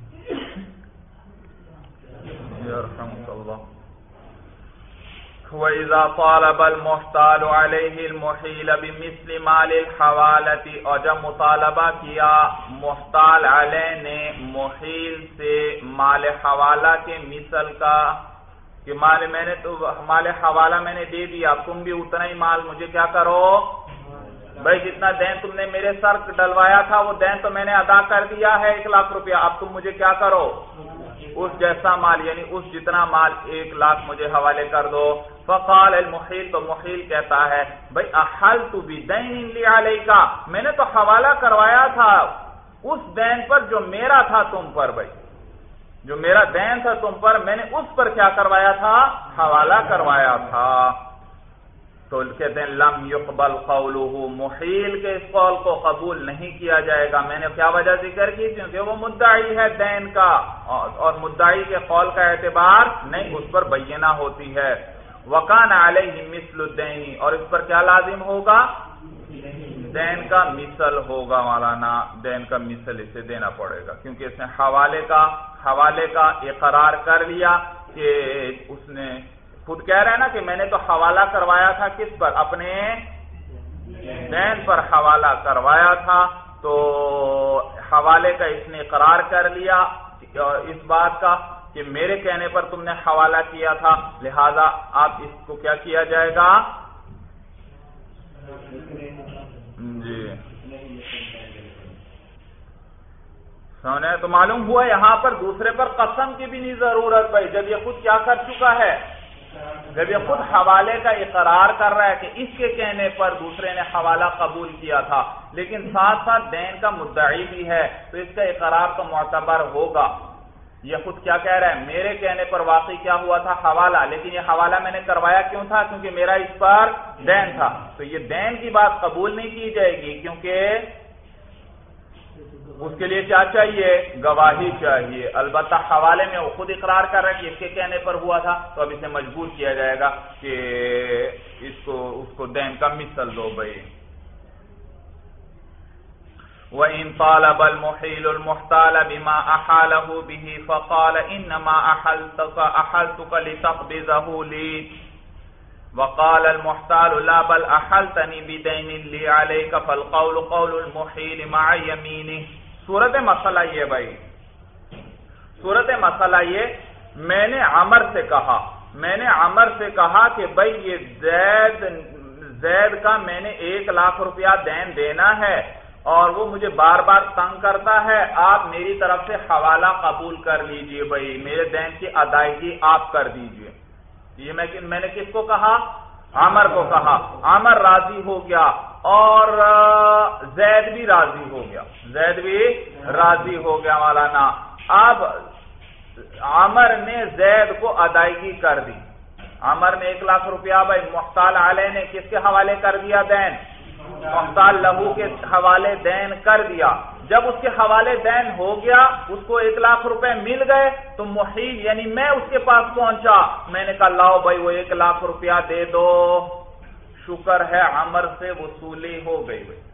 S1: وَإِذَا طَالَبَ الْمُحْتَالُ عَلَيْهِ الْمُحِيلَ بِمِثْلِ مَالِ الْحَوَالَةِ، اور جب مطالبہ کیا محتال علیہ نے محیل سے مال حوالہ کے مثل کا، کہ مال میں نے تو مال حوالہ میں نے دے دیا، تم بھی اتنا ہی مال مجھے کیا کرو، بھائی جتنا دین تم نے میرے سر ڈلوایا تھا وہ دین تو میں نے ادا کر دیا ہے 1 لاکھ روپیہ، اب تم مجھے کیا کرو، اس جیسا مال یعنی اس جتنا مال 1 لاکھ مجھے حوالے کر دو۔ فقال المحیل، تو محیل کہتا ہے بھائی احلت بدین لی علیک، میں نے تو حوالہ کروایا تھا اس دین پر جو میرا تھا تم پر، بھائی جو میرا دین تھا تم پر میں نے اس پر کیا کروایا تھا، حوالہ کروایا تھا۔ تو کہتے ہیں لم یقبل قولہ، محیل کے اس قول کو قبول نہیں کیا جائے گا۔ میں نے کیا وجہ ذکر کی، کیونکہ وہ مدعی ہے دین کا، اور مدعی کے قول کا اعتبار نہیں، اس پر بینہ ہوتی ہے۔ وکان علیہ مثل الدین، اور اس پر کیا لازم ہوگا، دین کا مثل ہوگا مولانا، دین کا مثل اسے دینا پڑے گا، کیونکہ اس نے حوالے کا اقرار کر لیا کہ اس نے خود کہہ رہا ہے نا کہ میں نے تو حوالہ کروایا تھا کس پر، اپنے دین پر حوالہ کروایا تھا، تو حوالے کا اس نے اقرار کر لیا اس بات کا کہ میرے کہنے پر تم نے حوالہ کیا تھا، لہذا آپ اس کو کیا کیا جائے گا، جی سمجھے؟ تو معلوم ہوا یہاں پر دوسرے پر قسم کی بھی نہیں ضرورت بھائی، جب یہ خود کیا کر چکا ہے، جب یہ خود حوالے کا اقرار کر رہا ہے کہ اس کے کہنے پر دوسرے نے حوالہ قبول کیا تھا، لیکن ساتھ ساتھ دین کا مدعی بھی ہے، تو اس کا اقرار تو معتبر ہوگا۔ یہ خود کیا کہہ رہا ہے، میرے کہنے پر واقعی کیا ہوا تھا، حوالہ، لیکن یہ حوالہ میں نے کروایا کیوں تھا، کیونکہ میرا اس پر دین تھا، تو یہ دین کی بات قبول نہیں کی جائے گی، کیونکہ اس کے لیے کیا چاہیے، گواہی چاہیے۔ البتہ حوالے میں وہ خود اقرار کر رہا ہے کہ اس کے کہنے پر ہوا تھا، تو اب اسے مجبور کیا جائے گا کہ اس کو دین کا مثل دو بھائی۔ وَإِن طَالَبَ الْمُحِيلُ الْمُحْتَالَ بِمَا أَحَالَهُ بِهِ فَقَالَ إِنَّمَا أَحَلْتُكَ لِتَقْبِضَهُ لِي وقال المحتال لا بل أحلتني بدين لي عليك فالقول قول المحيل مع يمينه۔ صورت مسئلہ یہ بھائی، صورت مسئلہ یہ، میں نے عمر سے کہا کہ بھائی یہ زید کا میں نے 1,00,000 روپیہ دین دینا ہے اور وہ مجھے بار بار تنگ کرتا ہے، آپ میری طرف سے حوالہ قبول کر لیجئے بھائی، میرے دین کی ادائیگی آپ کر دیجئے۔ یہ میں نے کس کو کہا، عمر کو کہا، عمر راضی ہو گیا اور زید بھی راضی ہو گیا مولانا۔ اب عمر نے زید کو ادائیگی کر دی، عمر نے 1,00,000 روپیہ بھائی محتال علیہ نے کس کے حوالے کر دیا، دین، محتال لہو کے حوالے دین کر دیا۔ جب اس کے حوالے دین ہو گیا، اس کو 1,00,000 روپے مل گئے، تو محیل یعنی میں اس کے پاس پہنچا، میں نے کہا لاؤ بھائی وہ 1,00,000 روپیہ دے دو، شکر ہے عمر سے وصولی ہو گئی بھائی۔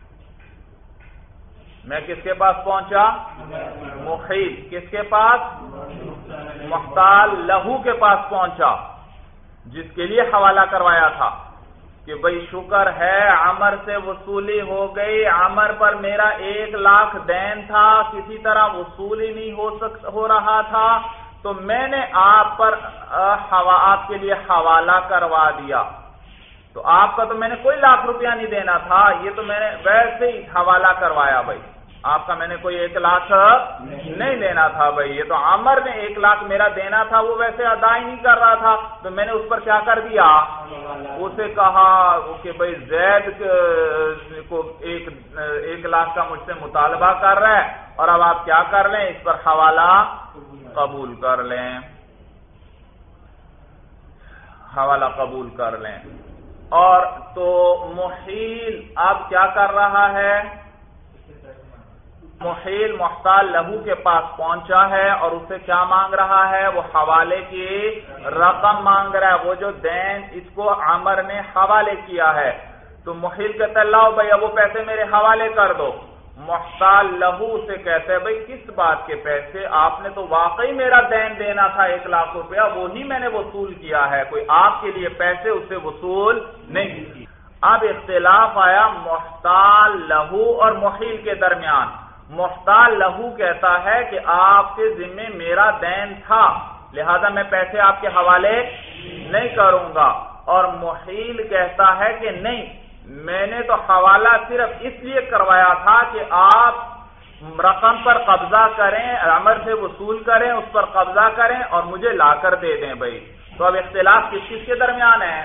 S1: میں کس کے پاس پہنچا، محیل، کس کے پاس، محتال لہو کے پاس پہنچا، جس کے لیے حوالہ کروایا تھا کہ بھئی شکر ہے عمر سے وصولی ہو گئی، عمر پر میرا 1,00,000 دین تھا، کسی طرح وصولی نہیں ہو رہا تھا، تو میں نے آپ کے لیے حوالہ کروا دیا۔ تو آپ کا تو میں نے کوئی 1,00,000 روپیہ نہیں دینا تھا، یہ تو میں نے ویسے ہی حوالہ کروایا بھائی، آپ کا میں نے کوئی 1,00,000 نہیں دینا تھا بھائی، یہ تو عمر نے 1,00,000 میرا دینا تھا، وہ ویسے ادا ہی نہیں کر رہا تھا، تو میں نے اس پر کیا کر دیا، اسے کہا کہ بھائی زید کو 1,00,000 کا مجھ سے مطالبہ کر رہا ہے، اور اب آپ کیا کر لیں، اس پر حوالہ قبول کر لیں، حوالہ قبول کر لیں۔ اور تو محیل اب کیا کر رہا ہے، محیل محتال لہو کے پاس پہنچا ہے اور اسے کیا مانگ رہا ہے، وہ حوالے کی رقم مانگ رہا ہے، وہ جو دین اس کو عمر نے حوالے کیا ہے۔ تو محیل کہتا ہے لاؤ بھائی اب وہ پیسے میرے حوالے کر دو۔ محتال لہو سے کہتے ہیں بھائی کس بات کے پیسے، آپ نے تو واقعی میرا دین دینا تھا 1,00,000 روپیہ، وہی میں نے وصول کیا ہے، کوئی آپ کے لیے پیسے اس سے وصول نہیں کی۔ اب اختلاف آیا محتال لہو اور محیل کے درمیان۔ محتال لہو کہتا ہے کہ آپ کے ذمے میرا دین تھا، لہذا میں پیسے آپ کے حوالے نہیں کروں گا، اور محیل کہتا ہے کہ نہیں، میں نے تو حوالہ صرف اس لیے کروایا تھا کہ آپ رقم پر قبضہ کریں، عمر سے وصول کریں، اس پر قبضہ کریں اور مجھے لا کر دے دیں بھائی۔ تو اب اختلاف کس کس کے درمیان ہے،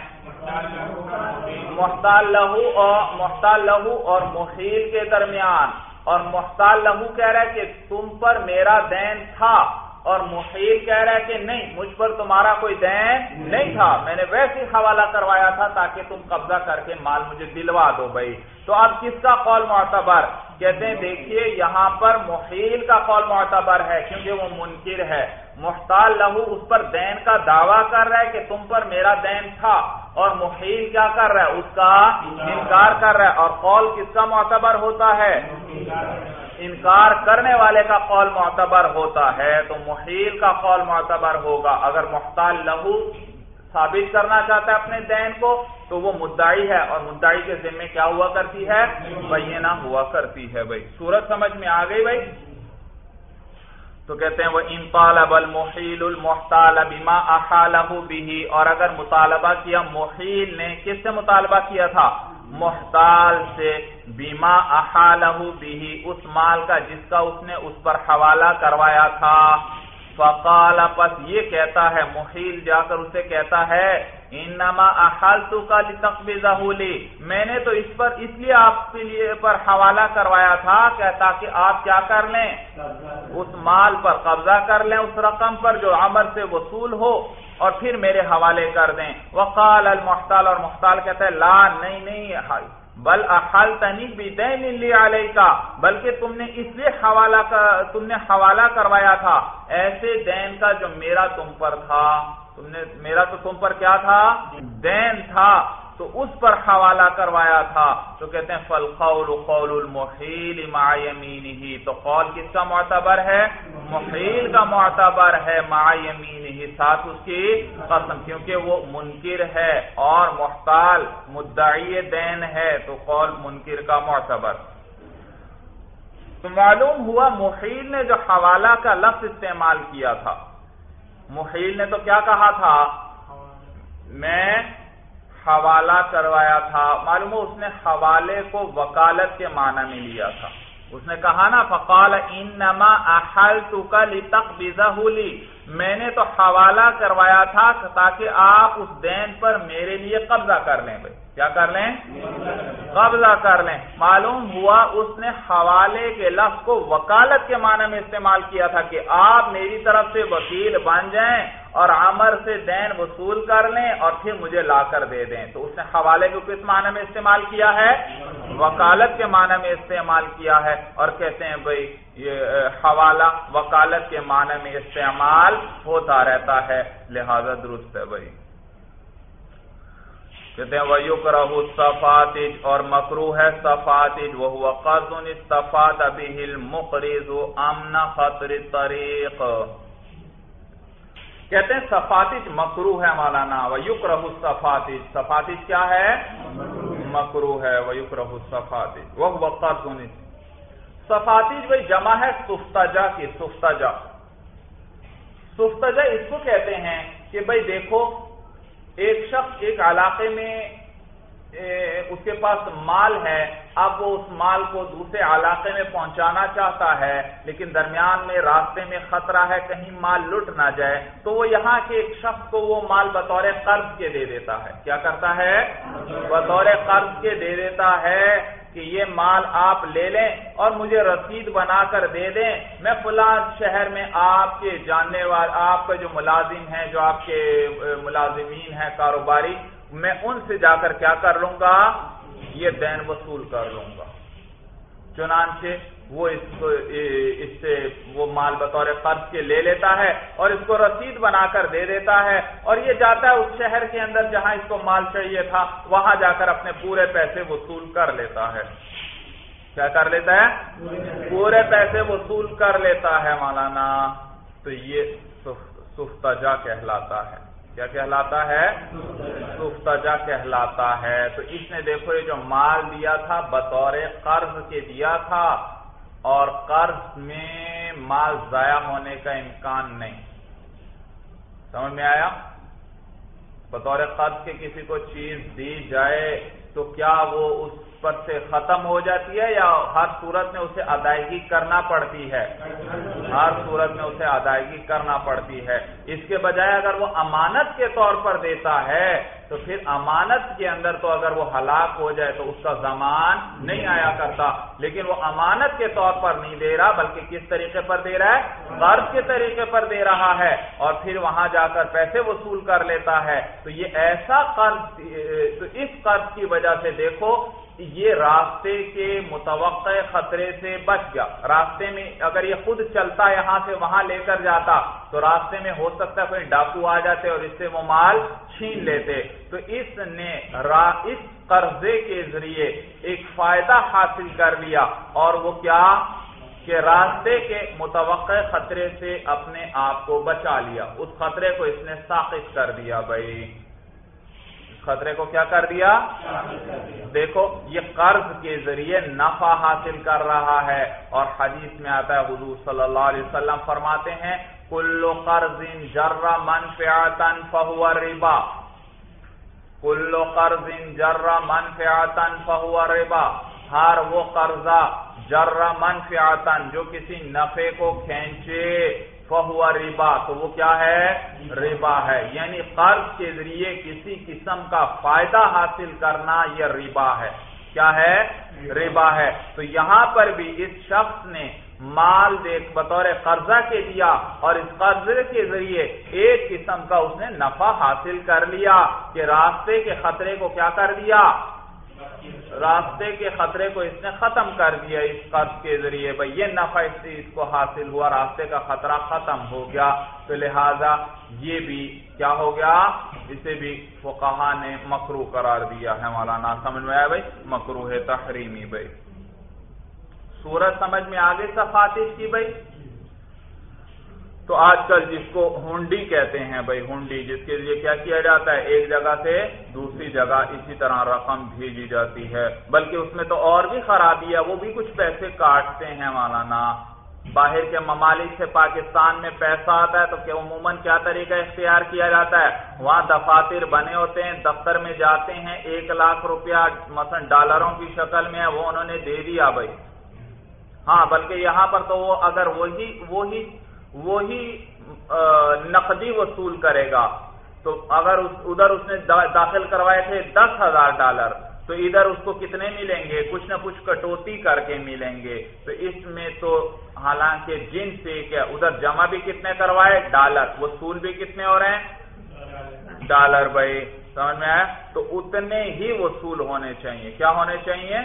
S1: محتال لہو اور محیل کے درمیان۔ اور محتال لہو کہہ رہا ہے کہ تم پر میرا دین تھا، اور محیل کہہ رہا ہے کہ نہیں، مجھ پر تمہارا کوئی دین نہیں تھا، میں نے ویسے حوالہ کروایا تھا تاکہ تم قبضہ کر کے مال مجھے دلوا دو بھائی۔ تو اب کس کا قول معتبر، کہتے ہیں دیکھیے یہاں پر محیل کا قول معتبر ہے کیونکہ وہ منکر ہے۔ محتال لہو اس پر دین کا دعویٰ کر رہا ہے کہ تم پر میرا دین تھا، اور محیل کیا کر رہا ہے، اس کا انکار کر رہا ہے، اور قول کس کا معتبر ہوتا ہے، انکار کرنے والے کا قول معتبر ہوتا ہے، تو محیل کا قول معتبر ہوگا۔ اگر محتال لہو ثابت کرنا چاہتا ہے اپنے دین کو تو وہ مدعی ہے، اور مدعی کے ذمے کیا ہوا کرتی ہے، بینہ ہوا کرتی ہے بھائی۔ صورت سمجھ میں آ گئی بھائی؟ تو کہتے ہیں وہ ان طالب المحیل المحتال بما احالہ به، اور اگر مطالبہ کیا محیل نے، کس سے مطالبہ کیا تھا، محتال سے بیما احالہ بھی اس مال کا جس کا اس نے اس پر حوالہ کروایا تھا. فقال پس یہ کہتا ہے محیل جا کر اسے کہتا ہے انما احلتک لتقبضہ لی میں نے تو اس لیے آپ کے لیے پر حوالہ کروایا تھا کہ تاکہ آپ کیا کر لیں اس مال پر قبضہ کر لیں اس رقم پر جو عمر سے وصول ہو اور پھر میرے حوالے کر دیں. وقال المحتال اور محتال کہتا ہے لا نہیں بل احلتنی بدین لی علیک بلکہ تم نے اس لیے حوالہ کروایا تھا ایسے دین کا جو میرا تم پر تھا. میرا تو تم پر کیا تھا دین تھا تو اس پر حوالہ کروایا تھا. تو کہتے ہیں فالقول قول المحیل مع یمینہ تو قول کس کا معتبر ہے محیل کا معتبر ہے مع یمینہ ساتھ اس کی قسم کیونکہ وہ منکر ہے اور محتال مدعی دین ہے تو قول منکر کا معتبر. تو معلوم ہوا محیل نے جو حوالہ کا لفظ استعمال کیا تھا محیل نے تو کیا کہا تھا میں حوالہ کروایا تھا. معلوم ہو اس نے حوالے کو وکالت کے معنی میں لیا تھا. اس نے کہا نا فقال انما احلتک لتقبضہ لی میں نے تو حوالہ کروایا تھا تاکہ آپ اس دین پر میرے لیے قبضہ کر لیں. بھائی کیا کر لیں قبضہ کر لیں. معلوم ہوا اس نے حوالے کے لفظ کو وکالت کے معنی میں استعمال کیا تھا کہ آپ میری طرف سے وکیل بن جائیں اور عمر سے دین وصول کر لیں اور پھر مجھے لا کر دے دیں. تو اس نے حوالے کو کس معنی میں استعمال کیا ہے وکالت کے معنی میں استعمال کیا ہے. اور کہتے ہیں بھائی یہ حوالہ وکالت کے معنی میں استعمال ہوتا رہتا ہے لہذا درست ہے. بھائی کہتے ہیں وَيُكْرَهُ الصَّفَاتِجُ اور مکروہ ہے صفاتج وَهُوَ قَرْضٌ اسْتَفَادَ بِهِ الْمُقْرِضُ أَمْنَ خَطْرِ الطَّرِيقِ. کہتے ہیں صفاتج مکروہ ہے مولانا. وَيُكْرَهُ الصَّفَاتِجُ صفاتج کیا ہے مکروہ ہے. وَيُكْرَهُ الصَّفَاتِجُ وَهُوَ قَرْضٌ صفاتج بھائی جمع ہے سفتجہ کی. سفتجہ اس کو کہتے ہیں کہ بھائی دیکھو ایک شخص ایک علاقے میں اس کے پاس مال ہے اب وہ اس مال کو دوسرے علاقے میں پہنچانا چاہتا ہے لیکن درمیان میں راستے میں خطرہ ہے کہیں مال لٹ نہ جائے تو وہ یہاں کے ایک شخص کو وہ مال بطور قرض کے دے دیتا ہے. کیا کرتا ہے بطور قرض کے دے دیتا ہے کہ یہ مال آپ لے لیں اور مجھے رسید بنا کر دے دیں میں فلاں شہر میں آپ کے جاننے والے آپ کا جو ملازم ہیں جو آپ کے ملازمین ہیں کاروباری میں ان سے جا کر کیا کر لوں گا یہ دین وصول کر لوں گا. چنانچہ وہ اس سے وہ مال بطور قرض کے لے لیتا ہے اور اس کو رسید بنا کر دے دیتا ہے اور یہ جاتا ہے اس شہر کے اندر جہاں اس کو مال چاہیے تھا وہاں جا کر اپنے پورے پیسے وصول کر لیتا ہے. کیا کر لیتا ہے پورے پیسے وصول کر لیتا ہے مولانا. تو یہ سفتجہ کہلاتا ہے. کیا کہلاتا ہے سفتجہ کہلاتا ہے. تو اس نے دیکھو یہ جو مال دیا تھا بطور قرض کے دیا تھا اور قرض میں مال ضائع ہونے کا امکان نہیں. سمجھ میں آیا؟ بطور قرض کے کسی کو چیز دی جائے تو کیا وہ اس پر سے ختم ہو جاتی ہے یا ہر صورت میں اسے ادائیگی کرنا پڑتی ہے؟ ہر صورت میں اسے ادائیگی کرنا پڑتی ہے. اس کے بجائے اگر وہ امانت کے طور پر دیتا ہے تو پھر امانت کے اندر تو اگر وہ ہلاک ہو جائے تو اس کا ضمان نہیں آیا کرتا لیکن وہ امانت کے طور پر نہیں دے رہا بلکہ کس طریقے پر دے رہا ہے قرض کے طریقے پر دے رہا ہے اور پھر وہاں جا کر پیسے وصول کر لیتا ہے. تو یہ ایسا قرض تو اس قرض کی وجہ سے دیکھو یہ راستے کے متوقع خطرے سے بچ گیا. راستے میں اگر یہ خود چلتا یہاں سے وہاں لے کر جاتا تو راستے میں ہو سکتا ہے کوئی ڈاکو آ جاتے اور اس سے وہ مال چھین لیتے. تو اس نے اس قرضے کے ذریعے ایک فائدہ حاصل کر لیا اور وہ کیا کہ راستے کے متوقع خطرے سے اپنے آپ کو بچا لیا. اس خطرے کو اس نے ساقط کر دیا. بھائی خطرے کو کیا کر دیا دیکھو یہ قرض کے ذریعے نفع حاصل کر رہا ہے اور حدیث میں آتا ہے حضور صلی اللہ علیہ وسلم فرماتے ہیں کل قرض جر منفعتا فهو ربا. کل قرض جر منفعتا فہو ربا، ہر وہ قرضہ جر منفعتا جو کسی نفع کو کھینچے، فہو ربا تو وہ کیا ہے؟ ربا ہے، یعنی قرض کے ذریعے کسی قسم کا فائدہ حاصل کرنا یہ ربا ہے۔ کیا ہے؟ ربا ہے۔ تو یہاں پر بھی اس شخص نے مال بطور قرضہ کے دیا اور اس قرضے کے ذریعے ایک قسم کا اس نے نفع حاصل کر لیا کہ راستے کے خطرے کو کیا کر دیا؟ راستے کے خطرے کو اس نے ختم کر دیا اس قرض کے ذریعے، بھئی یہ نفع اس کو حاصل ہوا، راستے کا خطرہ ختم ہو گیا، تو لہذا یہ بھی کیا ہو گیا؟ اسے بھی فقہا نے مکروہ قرار دیا ہے۔ مولانا سمجھ میں آیا بھائی؟ مکروہ تحریمی بھائی۔ صورت سمجھ میں آگے صفات کی بھائی؟ تو آج کل جس کو ہنڈی کہتے ہیں بھائی، ہنڈی جس کے لیے کیا کیا جاتا ہے؟ ایک جگہ سے دوسری جگہ اسی طرح رقم بھیجی جاتی ہے، بلکہ اس میں تو اور بھی خرابی ہے، وہ بھی کچھ پیسے کاٹتے ہیں مولانا۔ باہر کے ممالک سے پاکستان میں پیسہ آتا ہے تو کہ عموماً کیا طریقہ اختیار کیا جاتا ہے؟ وہاں دفاتر بنے ہوتے ہیں، دفتر میں جاتے ہیں، 1,00,000 روپیہ مثلا ڈالروں کی شکل میں ہے، وہ انہوں نے دے دیا بھائی۔ ہاں بلکہ یہاں پر تو وہ اگر وہی نقدی وصول کرے گا تو اگر ادھر اس نے داخل کروائے تھے 10,000 ڈالر تو ادھر اس کو کتنے ملیں گے؟ کچھ نہ کچھ کٹوتی کر کے ملیں گے۔ تو اس میں تو حالانکہ جن سے کیا ادھر جمع بھی کتنے کروائے؟ ڈالر، وصول بھی کتنے ہو رہے ہیں؟ ڈالر بھائی، سمجھ میں آیا؟ تو اتنے ہی وصول ہونے چاہیے۔ کیا ہونے چاہیے؟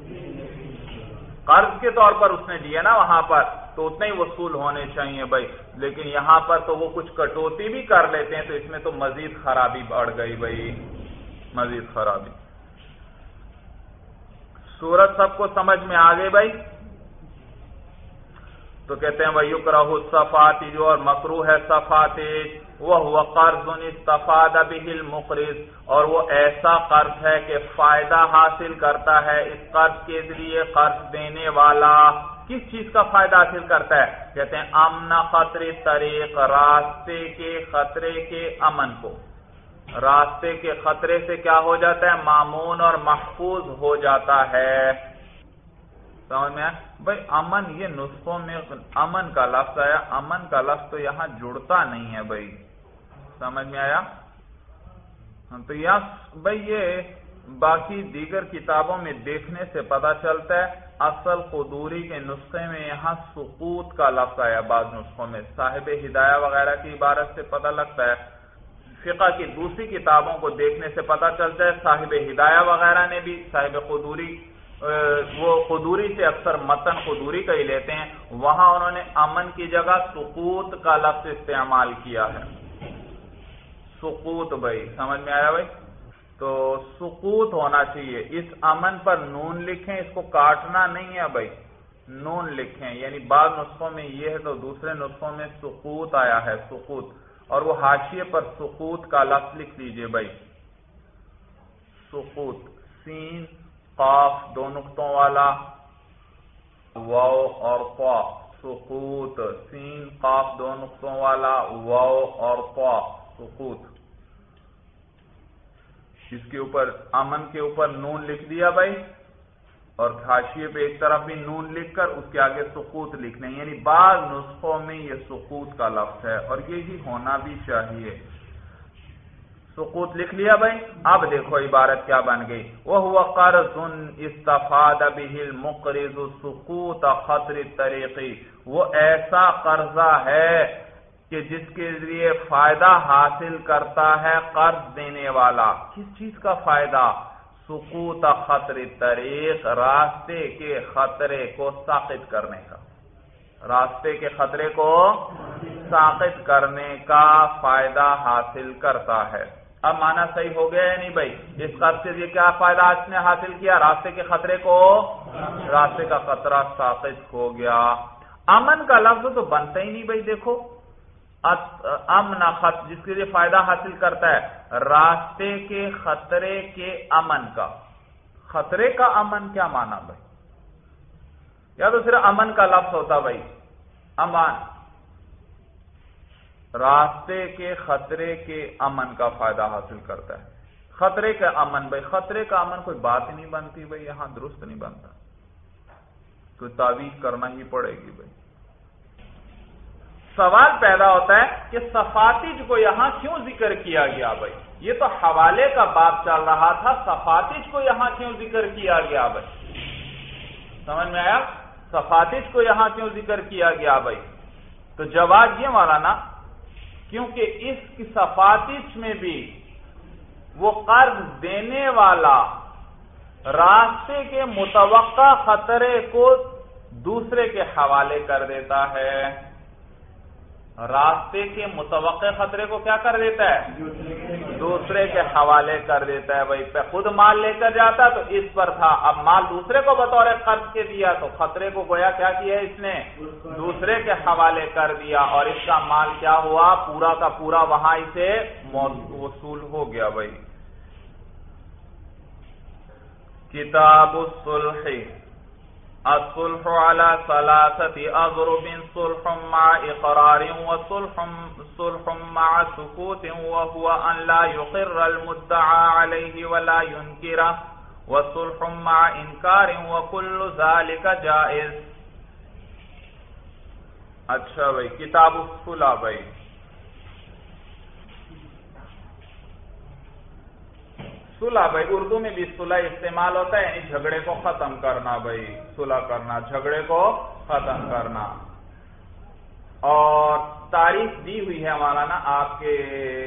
S1: قرض کے طور پر اس نے دیا نا وہاں پر، تو اتنے ہی وصول ہونے چاہیے بھائی، لیکن یہاں پر تو وہ کچھ کٹوتی بھی کر لیتے ہیں، تو اس میں تو مزید خرابی بڑھ گئی بھائی، مزید خرابی۔ صورت سب کو سمجھ میں آ گئی بھائی؟ تو کہتے ہیں وَيُكْرَهُ الصَّفَاتِجُ، اور مکروہ ہے صفاتج، وَهُوَ قَرْضٌ اسْتَفَادَ بِهِ الْمُقْرِضُ، اور وہ ایسا قرض ہے کہ فائدہ حاصل کرتا ہے اس قرض کے ذریعے قرض دینے والا۔ کس چیز کا فائدہ حاصل کرتا ہے؟ کہتے ہیں امن خطر طریق، راستے کے خطرے کے امن کو، راستے کے خطرے سے کیا ہو جاتا ہے؟ مامون اور محفوظ ہو جاتا ہے۔ سمجھ میں آیا بھائی؟ امن یہ نسخوں میں امن کا لفظ آیا، امن کا لفظ تو یہاں جڑتا نہیں ہے بھائی، سمجھ میں آیا؟ تو یہاں بھائی یہ باقی دیگر کتابوں میں دیکھنے سے پتہ چلتا ہے، اصل قدوری کے نسخے میں یہاں سقوط کا لفظ آیا، بعض نسخوں میں صاحب ہدایہ وغیرہ کی عبارت سے پتہ لگتا ہے۔ فقہ کی دوسری کتابوں کو دیکھنے سے پتہ چلتا ہے صاحب ہدایہ وغیرہ نے بھی صاحب قدوری، وہ قدوری سے اکثر متن قدوری کا ہی لیتے ہیں، وہاں انہوں نے امن کی جگہ سقوط کا لفظ استعمال کیا ہے۔ سقوط بھائی، سمجھ میں آیا بھائی؟ تو سقوط ہونا چاہیے، اس امن پر نون لکھیں، اس کو کاٹنا نہیں ہے بھائی، نون لکھیں، یعنی بعض نسخوں میں یہ ہے تو دوسرے نسخوں میں سقوط آیا ہے، سقوط، اور وہ حاشیے پر سقوط کا لفظ لکھ لیجئے بھائی، سقوط، سین قاف دو نقطوں والا، واو اور طا، سقوط، سین قاف دو نقطوں والا، واو اور طا، سقوط۔ اس کے اوپر امن کے اوپر نون لکھ دیا بھائی، اور حاشیے پہ ایک طرف بھی نون لکھ کر اس کے آگے سقوط لکھنا، یعنی بعض نسخوں میں یہ سقوط کا لفظ ہے اور یہی ہونا بھی چاہیے۔ سقوط لکھ لیا بھائی؟ اب دیکھو عبارت کیا بن گئی، وَهُوَ قَرْضٌ اسْتَفَادَ بِهِ الْمُقْرِضُ سُقُوطَ خَطْرِ الطَّرِيقِ، وہ ایسا قرضہ ہے کہ جس کے ذریعے فائدہ حاصل کرتا ہے قرض دینے والا۔ کس چیز کا فائدہ؟ سقوط خطر الطریق، راستے کے خطرے کو ساقط کرنے کا، راستے کے خطرے کو ساقط کرنے کا فائدہ حاصل کرتا ہے۔ اب معنی صحیح ہو گیا یا نہیں بھائی؟ اس قرض سے یہ کیا فائدہ اس نے حاصل کیا؟ راستے کے خطرے کو، راستے کا خطرہ ساقط ہو گیا۔ امن کا لفظ تو بنتا ہی نہیں بھائی، دیکھو امن خط جس کے لیے فائدہ حاصل کرتا ہے، راستے کے خطرے کے امن کا، خطرے کا امن کیا معنی بھائی؟ یا تو صرف امن کا لفظ ہوتا بھائی، امان، راستے کے خطرے کے امن کا فائدہ حاصل کرتا ہے۔ خطرے کا امن بھائی، خطرے کا امن کوئی بات ہی نہیں بنتی بھائی، یہاں درست نہیں بنتا، کوئی تعویذ کرنا ہی پڑے گی بھائی۔ سوال پیدا ہوتا ہے کہ صفاتج کو یہاں کیوں ذکر کیا گیا بھائی؟ یہ تو حوالے کا باب چل رہا تھا، صفاتج کو یہاں کیوں ذکر کیا گیا بھائی؟ سمجھ میں آیا؟ صفاتج کو یہاں کیوں ذکر کیا گیا بھائی؟ تو جواب یہ مولانا، کیونکہ اس کی صفاتج میں بھی وہ قرض دینے والا راستے کے متوقع خطرے کو دوسرے کے حوالے کر دیتا ہے، راستے کے متوقع خطرے کو کیا کر دیتا ہے؟ دوسرے کے حوالے کر دیتا ہے بھائی۔ خود مال لے کر جاتا تو اس پر تھا، اب مال دوسرے کو بطور قرض کے دیا تو خطرے کو گویا کیا کیا اس نے؟ دوسرے کے حوالے کر دیا، اور اس کا مال کیا ہوا؟ پورا کا پورا وہاں اسے وصول ہو گیا بھائی۔ کتاب الصلح، الصلح على ثلاثة أضرب، صلح مع إقرار وصلح مع سكوت، وهو أن لا يقر المدعى عليه ولا ينكره، وصلح مع إنكار، وكل ذلك جائز۔ اچھا بھائی، کتاب الصلح بھائی، صلح بھائی اردو میں بھی صلح استعمال ہوتا ہے، یعنی جھگڑے کو ختم کرنا بھائی، صلح کرنا، جھگڑے کو ختم کرنا۔ اور تعریف دی ہوئی ہے مولانا آپ کے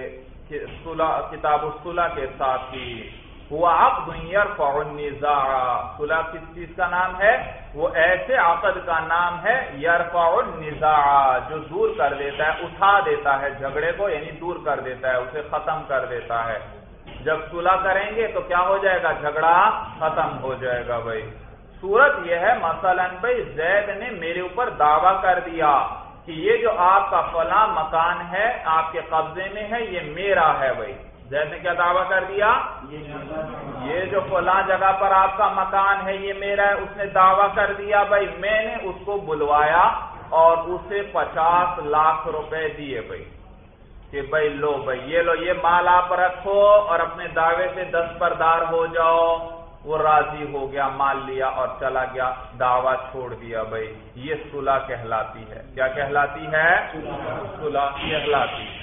S1: کتاب الصلح کے ساتھ ہی، ہوا عقد یرفع النزاع، صلح کس چیز کا نام ہے؟ وہ ایسے عقد کا نام ہے یرفع النزاع، جو دور کر دیتا ہے، اٹھا دیتا ہے جھگڑے کو، یعنی دور کر دیتا ہے، اسے ختم کر دیتا ہے۔ جب صلح کریں گے تو کیا ہو جائے گا؟ جھگڑا ختم ہو جائے گا بھائی۔ صورت یہ ہے مثلا بھائی زید نے میرے اوپر دعویٰ کر دیا کہ یہ جو آپ کا فلاں مکان ہے آپ کے قبضے میں ہے، یہ میرا ہے بھائی۔ زید نے کیا دعویٰ کر دیا؟ یہ جو فلاں جگہ پر آپ کا مکان ہے یہ میرا ہے، اس نے دعویٰ کر دیا بھائی۔ میں نے اس کو بلوایا اور اسے 50 لاکھ روپے دیے بھائی کہ بھائی لو بھائی، یہ لو، یہ مال آپ رکھو اور اپنے دعوے سے دستبردار ہو جاؤ۔ وہ راضی ہو گیا، مال لیا اور چلا گیا، دعویٰ چھوڑ دیا بھائی۔ یہ صلح کہلاتی ہے۔ کیا کہلاتی ہے؟ صلح کہلاتی ہے۔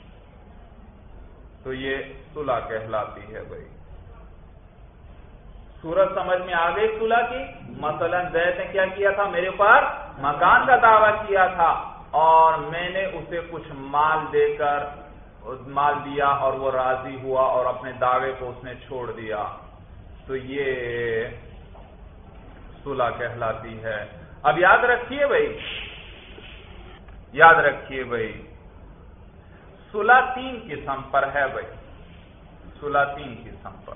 S1: تو یہ صلح کہلاتی ہے بھائی۔ صورت سمجھ میں آ گئی صلح کی؟ مثلا زید نے کیا کیا تھا؟ میرے اوپر مکان کا دعویٰ کیا تھا اور میں نے اسے کچھ مال دے کر مال دیا اور وہ راضی ہوا اور اپنے دعوے کو اس نے چھوڑ دیا، تو یہ صلح کہلاتی ہے۔ اب یاد رکھیے بھائی، یاد رکھیے بھائی، صلح 3 قسم پر ہے بھائی، صلح 3 قسم پر۔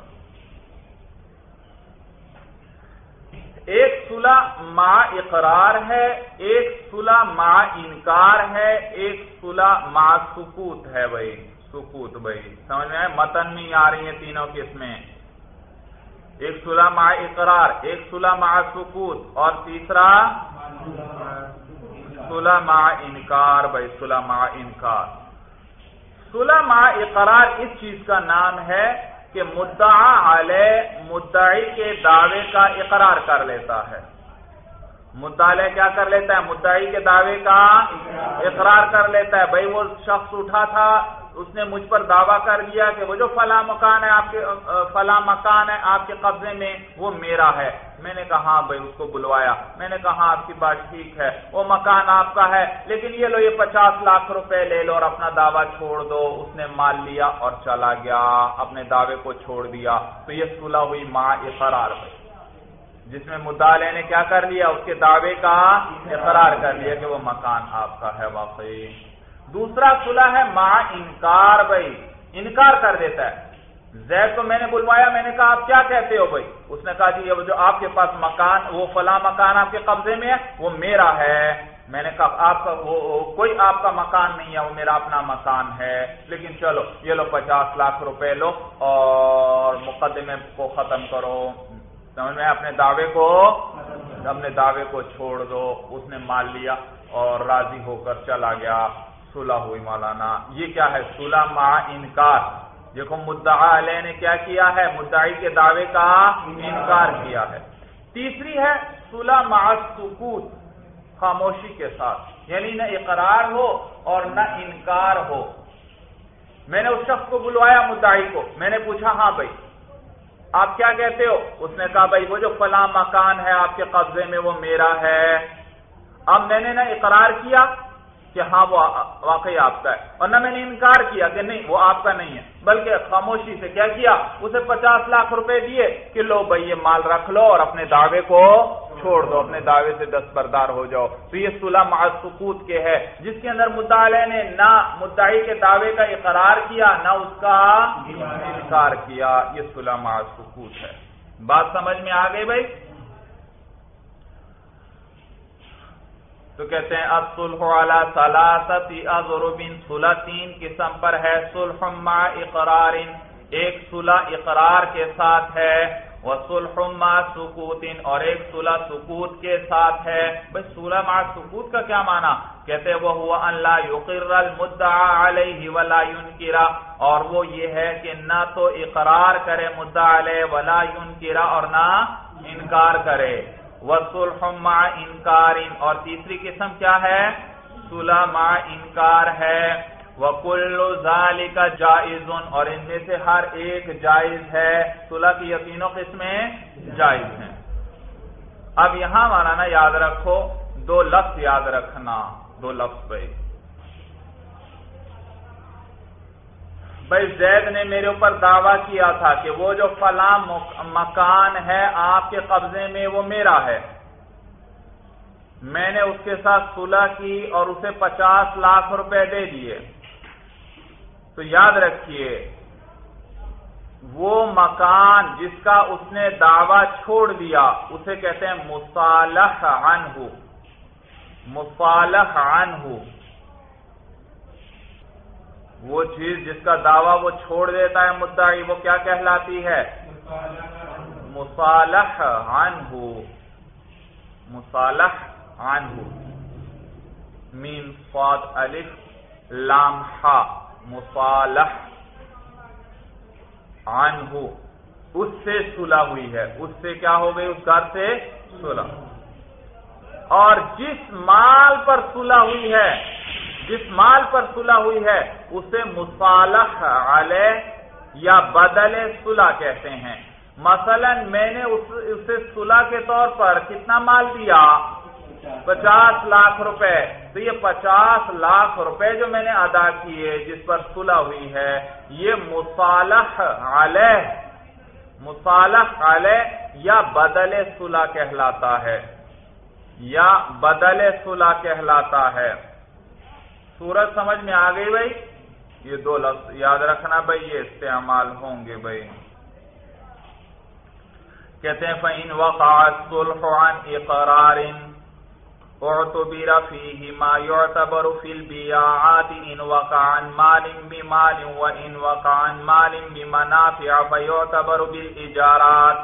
S1: ایک صلح مع اقرار ہے، ایک صلح مع انکار ہے، ایک صلح مع سکوت ہے بھائی، سکوت بھائی، سمجھ میں آئے؟ متن میں آ رہی ہیں تینوں قسمیں، ایک صلح مع اقرار، ایک صلح مع سکوت، اور تیسرا صلح مع انکار بھائی، صلح مع انکار۔ صلح مع اقرار اس چیز کا نام ہے کہ مدعا علیہ مدعی کے دعوے کا اقرار کر لیتا ہے۔ مدعا علیہ کیا کر لیتا ہے؟ مدعی کے دعوے کا اقرار کر لیتا ہے۔ بھائی وہ شخص اٹھا تھا، اس نے مجھ پر دعویٰ کر دیا کہ وہ جو فلاں مکان ہے آپ کے قبضے میں وہ میرا ہے۔ میں نے کہا ہاں بھائی، اس کو بلوایا، میں نے کہا آپ کی بات ٹھیک ہے، وہ مکان آپ کا ہے، لیکن یہ لو، یہ 50 لاکھ روپے لے لو اور اپنا دعویٰ چھوڑ دو۔ اس نے مال لیا اور چلا گیا، اپنے دعوے کو چھوڑ دیا، تو یہ صلح ہوئی مع اقرار بھائی، جس میں مدعا نے کیا کر لیا؟ اس کے دعوے کا اقرار کر لیا کہ وہ مکان آپ کا ہے واقعی۔ دوسرا صلح ہے مع انکار بھائی، انکار کر دیتا ہے۔ زید کو میں نے بلوایا، میں نے کہا آپ کیا کہتے ہو بھائی؟ اس نے کہا جی جو آپ کے پاس مکان، وہ فلاں مکان آپ کے قبضے میں ہے، وہ میرا ہے۔ میں نے کہا آپ کا کوئی آپ کا مکان نہیں ہے، وہ میرا اپنا مکان ہے، لیکن چلو یہ لو 50 لاکھ روپے لو اور مقدمے کو ختم کرو، سمجھ میں؟ اپنے دعوے کو چھوڑ دو۔ اس نے مال لیا اور راضی ہو کر چلا گیا، صلح ہوئی مولانا۔ یہ کیا ہے؟ صلح مع انکار۔ دیکھو مدعا علیہ نے کیا کیا ہے؟ مدعی کے دعوے کا انکار کیا ہے۔ تیسری ہے صلح مع السکوت، خاموشی کے ساتھ، یعنی نہ اقرار ہو اور نہ انکار ہو۔ میں نے اس شخص کو بلوایا مدعی کو، میں نے پوچھا ہاں بھائی آپ کیا کہتے ہو؟ اس نے کہا بھائی وہ جو فلاں مکان ہے آپ کے قبضے میں وہ میرا ہے۔ اب میں نے نہ اقرار کیا کہ ہاں وہ واقعی آپ کا ہے، اور نہ میں نے انکار کیا کہ نہیں وہ آپ کا نہیں ہے، بلکہ خاموشی سے کیا کیا؟ اسے 50 لاکھ روپے دیے کہ لو بھائی یہ مال رکھ لو اور اپنے دعوے کو چھوڑ دو، اپنے دعوے سے دستبردار ہو جاؤ۔ تو یہ صلح مع السکوت کے ہے، جس کے اندر مدعا علیہ نے نہ مدعی کے دعوے کا اقرار کیا نہ اس کا انکار کیا، یہ صلح مع السکوت ہے۔ بات سمجھ میں آ گئی بھائی؟ تو کہتے ہیں الصلح علی ثلاثۃ اضرب، صلح 3 قسم پر ہے۔ صلح مع اقرار، ایک صلح اقرار کے ساتھ ہے، وصلح مع سکوت، اور ایک صلح سکوت کے ساتھ ہے۔ بھئی صلح مع سکوت کا کیا معنی؟ کہتے ہیں وہو ان لا یقر المدعا علیہ ولا ینکر، اور وہ یہ ہے کہ نہ تو اقرار کرے مدعا علیہ ولا ینکر، اور نہ انکار کرے۔ وصلح مع انکار، اور تیسری قسم کیا ہے؟ صلح مع انکار ہے۔ وَكُلُّ ذَلِكَ جائز، اور ان میں سے ہر ایک جائز ہے۔ صلح کی یہ تینوں قسمیں جائز ہیں۔ اب یہاں مولانا یاد رکھو، 2 لفظ یاد رکھنا، 2 لفظ بھائی زید نے میرے اوپر دعویٰ کیا تھا کہ وہ جو فلاں مکان ہے آپ کے قبضے میں وہ میرا ہے، میں نے اس کے ساتھ صلح کی اور اسے 50 لاکھ روپے دے دیے۔ تو یاد رکھیے وہ مکان جس کا اس نے دعویٰ چھوڑ دیا اسے کہتے ہیں مصالح عنہ، مصالح عنہ۔ وہ چیز جس کا دعویٰ وہ چھوڑ دیتا ہے مدعی وہ کیا کہلاتی ہے؟ مصالح عنہ، مصالح عنہ، میم صاد الف لام حا، مصالح عنہ، اس سے صلح ہوئی ہے، اس سے کیا ہو گئی؟ اس گھر سے صلح۔ اور جس مال پر صلح ہوئی ہے، جس مال پر صلح ہوئی ہے اسے مصالح علیہ یا بدل صلح کہتے ہیں۔ مثلا میں نے اسے صلح کے طور پر کتنا مال دیا؟ 50 لاکھ روپے۔ تو یہ 50 لاکھ روپے جو میں نے ادا کیے جس پر صلح ہوئی ہے یہ مصالح علیہ، مصالح علیہ یا بدل صلح کہلاتا ہے، یا بدل صلح کہلاتا ہے۔ صورت سمجھ میں آ گئی بھائی؟ یہ 2 لفظ یاد رکھنا بھائی، یہ استعمال ہوں گے بھائی۔ کہتے ہیں فَإِنْ وَقَعَ الصُّلْحُ عَنْ إِقْرَارٍ اُعْتُبِرَ فِيهِ مَا يُعْتَبَرُ فِي الْبِيَاعَاتِ إِنْ وَقَعَ عَنْ مَالٍ بِمَالٍ وَإِنْ وَقَعَ عَنْ مَالٍ بِمَنَافِعَ فَيُعْتَبَرُ بِالْإِجَارَاتِ۔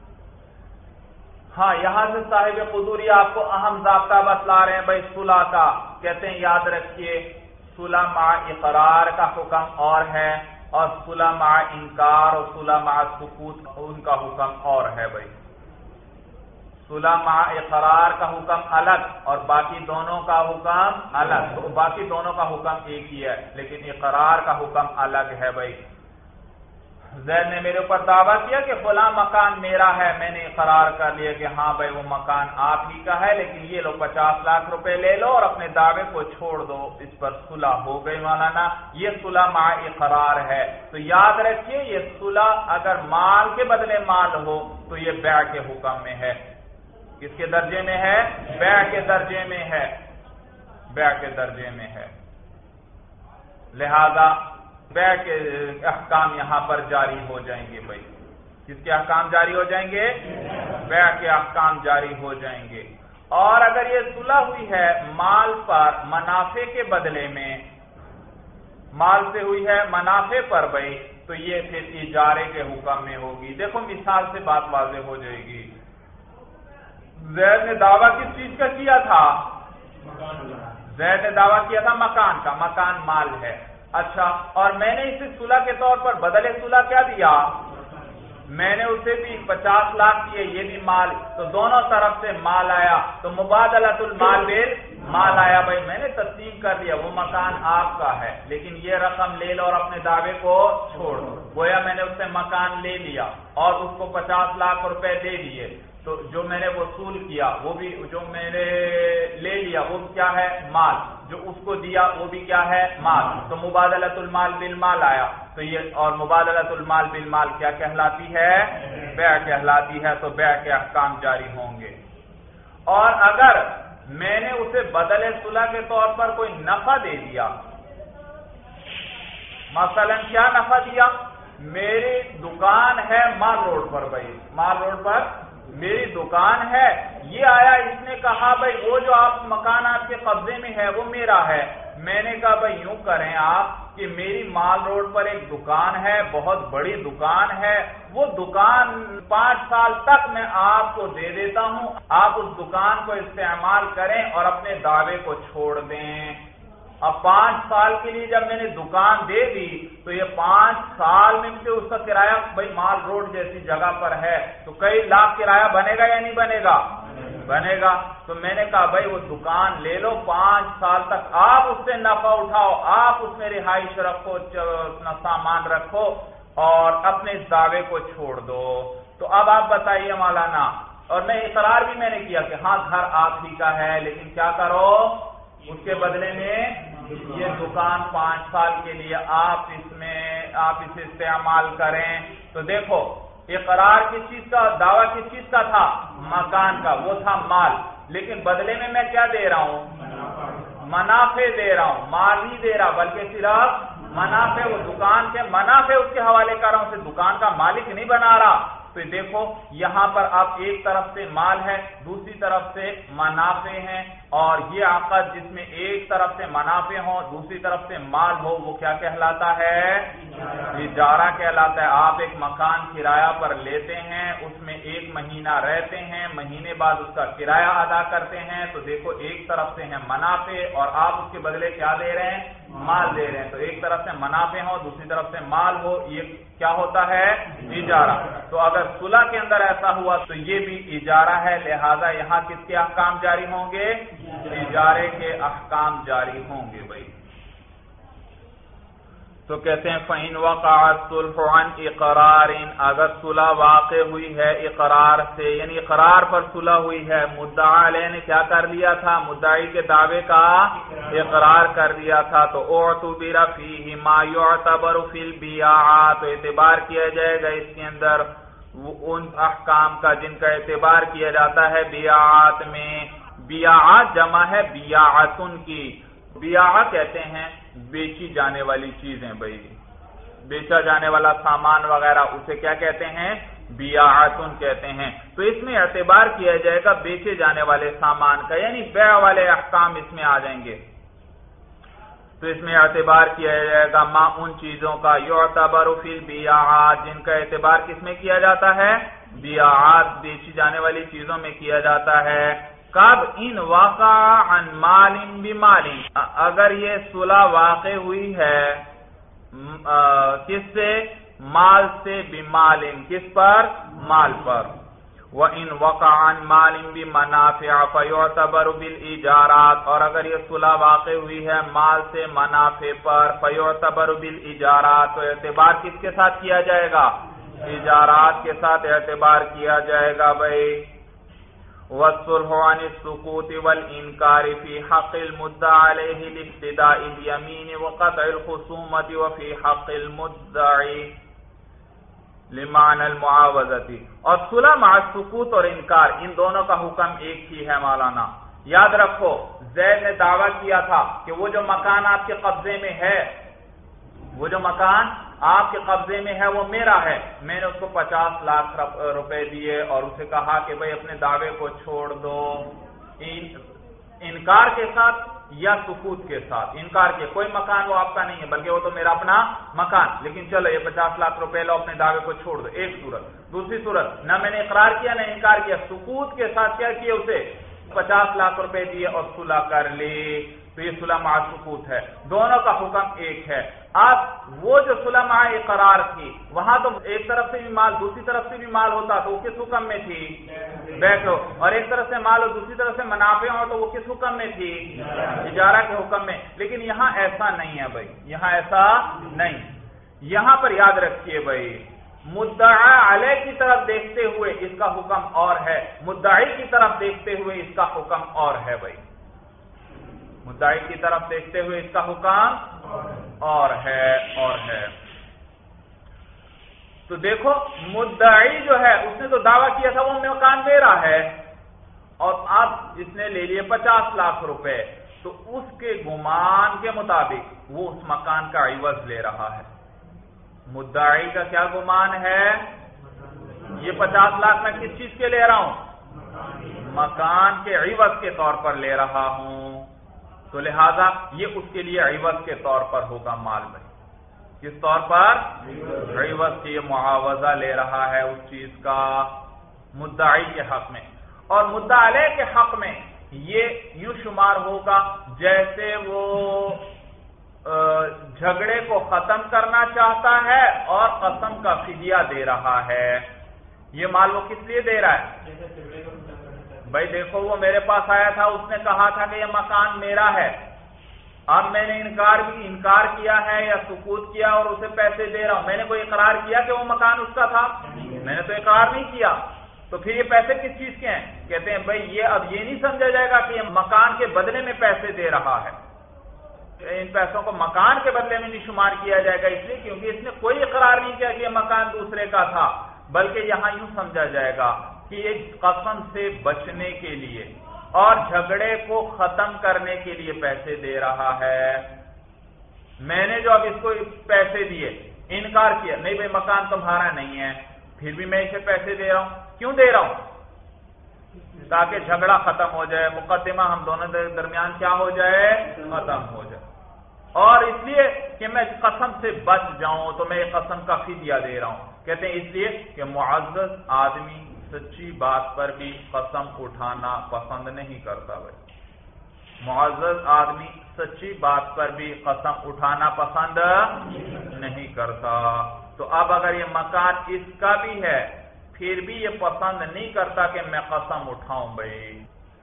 S1: ہاں یہاں سے صاحب قدوری آپ کو اہم ضابطہ بتلا رہے ہیں بھائی صلح کا۔ کہتے ہیں یاد رکھیے صلح مع اقرار کا حکم اور ہے، اور صلح مع انکار اور صلح مع سکوت ان کا حکم اور ہے بھائی۔ صلح مع اقرار کا حکم الگ اور باقی دونوں کا حکم الگ، تو باقی دونوں کا حکم ایک ہی ہے لیکن اقرار کا حکم الگ ہے بھائی۔ زید نے میرے اوپر دعویٰ کیا کہ فلاں مکان میرا ہے، میں نے اقرار کر لیا کہ ہاں بھائی وہ مکان آپ ہی کا ہے، لیکن یہ لو 50 لاکھ روپے لے لو اور اپنے دعوے کو چھوڑ دو۔ اس پر صلح ہو گئی مولانا، یہ صلح مع اقرار ہے۔ تو یاد رکھیے یہ صلح اگر مال کے بدلے مال ہو تو یہ بیع کے حکم میں ہے۔ کس کے درجے میں ہے؟ بیع کے درجے میں ہے، بیع کے درجے میں ہے۔ لہذا بیع کے احکام یہاں پر جاری ہو جائیں گے بھائی۔ کس کے احکام جاری ہو جائیں گے؟ بیع کے احکام جاری ہو جائیں گے۔ اور اگر یہ صلح ہوئی ہے مال پر منافع کے بدلے میں، مال سے ہوئی ہے منافع پر بھائی، تو یہ پھر اجارے کے حکم میں ہوگی۔ دیکھو مثال سے بات واضح ہو جائے گی۔ زید نے دعویٰ کس چیز کا کیا تھا؟ زید نے دعویٰ کیا تھا مکان کا، مکان مال ہے۔ اچھا، اور میں نے اسے صلح کے طور پر بدلے صلح کیا دیا؟ میں نے اسے بھی 50 لاکھ دیے، یہ بھی مال، تو دونوں طرف سے مال آیا، تو مبادلۃ المال بالمال آیا۔ بھائی میں نے تسلیم کر دیا، وہ مکان آپ کا ہے، لیکن یہ رقم لے لو اور اپنے دعوے کو چھوڑ دو۔ گویا میں نے اس سے مکان لے لیا اور اس کو 50 لاکھ روپے دے دیے، تو جو میں نے وصول کیا وہ بھی، جو میں نے لے لیا وہ کیا ہے؟ مال، جو اس کو دیا وہ بھی کیا ہے؟ مال، تو مبادلۃ المال بالمال آیا۔ تو یہ، اور مبادلۃ المال بالمال کیا کہلاتی ہے؟ بیع کہلاتی ہے، تو بیع کے احکام جاری ہوں گے۔ اور اگر میں نے اسے بدلے صلح کے طور پر کوئی نفع دے دیا، مثلا کیا نفع دیا؟ میری دکان ہے مال روڈ پر، بھائی مال روڈ پر میری دکان ہے، یہ آیا اس نے کہا بھائی وہ جو آپ مکان آپ کے قبضے میں ہے وہ میرا ہے۔ میں نے کہا بھائی یوں کریں آپ کہ میری مال روڈ پر ایک دکان ہے، بہت بڑی دکان ہے، وہ دکان 5 سال تک میں آپ کو دے دیتا ہوں، آپ اس دکان کو استعمال کریں اور اپنے دعوے کو چھوڑ دیں۔ اب 5 سال کے لیے جب میں نے دکان دے دی تو یہ 5 سال میں سے اس کا کرایہ بھائی مال روڈ جیسی جگہ پر ہے تو کئی لاکھ کرایہ بنے گا یا نہیں بنے گا؟ بنے گا۔ تو میں نے کہا بھائی وہ دکان لے لو، 5 سال تک آپ اس سے نفع اٹھاؤ، آپ اس میں رہائش رکھو، اپنا سامان رکھو اور اپنے دعوے کو چھوڑ دو۔ تو اب آپ بتائیے مولانا، اور میں اقرار بھی میں نے کیا کہ ہاں گھر آپ ہی کا ہے، لیکن کیا کرو اس کے بدلے میں یہ دکان 5 سال کے لیے آپ اسے استعمال کریں۔ تو دیکھو اقرار کس چیز کا، دعویٰ کس چیز کا تھا؟ مکان کا، وہ تھا مال، لیکن بدلے میں کیا دے رہا ہوں؟ منافع دے رہا ہوں، مال نہیں دے رہا بلکہ صرف منافع، وہ دکان کے منافع اس کے حوالے کر رہا ہوں، اسے دکان کا مالک نہیں بنا رہا۔ تو دیکھو یہاں پر آپ ایک طرف سے مال ہے، دوسری طرف سے منافع ہیں، اور یہ عقد جس میں ایک طرف سے منافع ہو دوسری طرف سے مال ہو وہ کیا کہلاتا ہے؟ اجارہ کہلاتا ہے۔ آپ ایک مکان کرایہ پر لیتے ہیں، اس میں 1 مہینہ رہتے ہیں، مہینے بعد اس کا کرایہ ادا کرتے ہیں، تو دیکھو ایک طرف سے ہے منافع اور آپ اس کے بدلے کیا دے رہے ہیں؟ مال دے رہے ہیں۔ تو ایک طرف سے منافع ہو دوسری طرف سے مال ہو، یہ کیا ہوتا ہے؟ اجارہ۔ تو اگر صلح کے اندر ایسا ہوا تو یہ بھی اجارہ ہے، لہذا یہاں کس کے احکام جاری ہوں گے؟ اجارے کے احکام جاری ہوں گے بھائی۔ تو کہتے ہیں فَإِنْ وَقَعَ الصُّلْحُ عَنْ اِقْرَارٍ، اگر صلح واقع ہوئی ہے اقرار سے، یعنی اقرار پر صلح ہوئی ہے، مدعا علیہ نے کیا کر لیا تھا؟ مدعی کے دعوے کا اقرار کر دیا تھا، تو اُعْتُبِرَ فِيهِ مَا يُعْتَبَرُ فِي الْبِيَاعَاتِ، تو اعتبار کیا جائے گا اس کے اندر ان احکام کا جن کا اعتبار کیا جاتا ہے بیعات میں۔ بیعات جمع ہے بیعاتن کی، بیعہ کہتے ہیں بیچی جانے والی چیزیں بھائی، بیچا جانے والا سامان وغیرہ اسے کیا کہتے ہیں؟ بیعاتن کہتے ہیں۔ تو اس میں اعتبار کیا جائے گا بیچے جانے والے سامان کا، یعنی بیع والے احکام اس میں آ جائیں گے۔ تو اس میں اعتبار کیا جائے گا ما ان چیزوں کا یعتبر فی البیعات جن کا اعتبار کس میں کیا جاتا ہے؟ بیعات، بیچی جانے والی چیزوں میں کیا جاتا ہے۔ کب؟ ان واقع عن مال بمال، اگر یہ صلح واقع ہوئی ہے کس سے؟ مال سے، بمال کس پر؟ مال پر۔ وَإِنْ وَقَعَ عَنْ مَالٍ بِمَنَافِعَ فَيُعْتَبَرُ بِالْإِجَارَاتِ، اور اگر یہ صلح واقع ہوئی ہے مال سے منافع پر، فَيُعْتَبَرُ بِالْإِجَارَاتِ، تو اعتبار کس کے ساتھ کیا جائے گا؟ اجارات کے ساتھ اعتبار کیا جائے گا بھائی۔ وَالصُّلْحُ عَنِ السُّكُوتِ وَالْإِنْكَارِ فِي حَقِّ الْمُدَّعِ عَلَيْهِ لِابْتِدَاءِ الْيَمِينِ وَقَطْعِ الْخُصُومَةِ وَفِي حَقِّ الْمُدَّعِ لِمَعْنَى الْمُعَاوَضَةِ، اور صلح مع السکوت اور انکار ان دونوں کا حکم ایک ہی ہے مولانا۔ یاد رکھو زید نے دعویٰ کیا تھا کہ وہ جو مکان آپ کے قبضے میں ہے، وہ جو مکان آپ کے قبضے میں ہے وہ میرا ہے، میں نے اس کو 50 لاکھ روپے دیے اور اسے کہا کہ بھئی اپنے دعوے کو چھوڑ دو، انکار کے ساتھ یا سکوت کے ساتھ۔ انکار کے کوئی مکان وہ آپ کا نہیں ہے بلکہ وہ تو میرا اپنا مکان، لیکن چلو یہ 50 لاکھ روپے لو اپنے دعوے کو چھوڑ دو، ایک صورت۔ دوسری صورت نہ میں نے اقرار کیا نہ انکار کیا، سکوت کے ساتھ کیا کیا اسے 50 لاکھ روپے دیے اور صلح کر لی۔ تو یہ صلح مع سکوت ہے، دونوں کا حکم ایک ہے۔ اب وہ جو صلح مع اقرار تھی وہاں تو ایک طرف سے بھی مال دوسری طرف سے بھی مال ہوتا تو وہ کس حکم میں تھی؟ بیٹھو، اور ایک طرف سے مال اور دوسری طرف سے منافع ہو تو وہ کس حکم میں تھی؟ اجارہ کے حکم میں۔ لیکن یہاں ایسا نہیں ہے بھائی، یہاں ایسا نہیں۔ یہاں پر یاد رکھیے بھائی، مدعا علیہ کی طرف دیکھتے ہوئے اس کا حکم اور ہے، مدعی کی طرف دیکھتے ہوئے اس کا حکم اور ہے بھائی، مدعی کی طرف دیکھتے ہوئے اس کا حکم اور ہے۔ تو دیکھو مدعی جو ہے اس نے تو دعویٰ کیا تھا وہ مکان میرا ہے، اور اب اس نے لے لیے 50 لاکھ روپے، تو اس کے گمان کے مطابق وہ اس مکان کا عوض لے رہا ہے۔ مدعی کا کیا گمان ہے؟ یہ 50 لاکھ میں کس چیز کے لے رہا ہوں؟ مکان کے عوض کے طور پر لے رہا ہوں، تو لہذا یہ اس کے لیے عوض کے طور پر ہوگا مال بھائی۔ کس طور پر؟ عوض کے، یہ معاوضہ لے رہا ہے اس چیز کا مدعی کے حق میں۔ اور مدعا علیہ کے حق میں یہ یوں شمار ہوگا جیسے وہ جھگڑے کو ختم کرنا چاہتا ہے اور قسم کا فدیہ دے رہا ہے۔ یہ مال وہ کس لیے دے رہا ہے؟ بھائی دیکھو وہ میرے پاس آیا تھا، اس نے کہا تھا کہ یہ مکان میرا ہے، اب میں نے انکار کیا ہے یا سکوت کیا اور اسے پیسے دے رہا ہوں۔ میں نے کوئی اقرار کیا کہ وہ مکان اس کا تھا؟ میں نے تو اقرار نہیں کیا، تو پھر یہ پیسے کس چیز کے ہیں؟ کہتے ہیں بھائی یہ اب یہ نہیں سمجھا جائے گا کہ یہ مکان کے بدلے میں پیسے دے رہا ہے، ان پیسوں کو مکان کے بدلے میں نہیں شمار کیا جائے گا، اس لیے کیونکہ اس نے کوئی اقرار نہیں کیا کہ یہ مکان دوسرے کا تھا، بلکہ یہاں یوں سمجھا جائے گا کہ یہ قسم سے بچنے کے لیے اور جھگڑے کو ختم کرنے کے لیے پیسے دے رہا ہے۔ میں نے جو اب اس کو پیسے دیے، انکار کیا نہیں بھائی مکان تمہارا نہیں ہے، پھر بھی میں اسے پیسے دے رہا ہوں۔ کیوں دے رہا ہوں؟ تاکہ جھگڑا ختم ہو جائے، مقدمہ ہم دونوں درمیان کیا ہو جائے؟ ختم ہو جائے، اور اس لیے کہ میں قسم سے بچ جاؤں تو میں قسم کا فدیہ دے رہا ہوں۔ کہتے ہیں اس لیے کہ معزز آدمی سچی بات پر بھی قسم اٹھانا پسند نہیں کرتا بھائی، معزز آدمی سچی بات پر بھی قسم اٹھانا پسند نہیں کرتا۔ تو اب اگر یہ مکان اس کا بھی ہے پھر بھی یہ پسند نہیں کرتا کہ میں قسم اٹھاؤں بھائی۔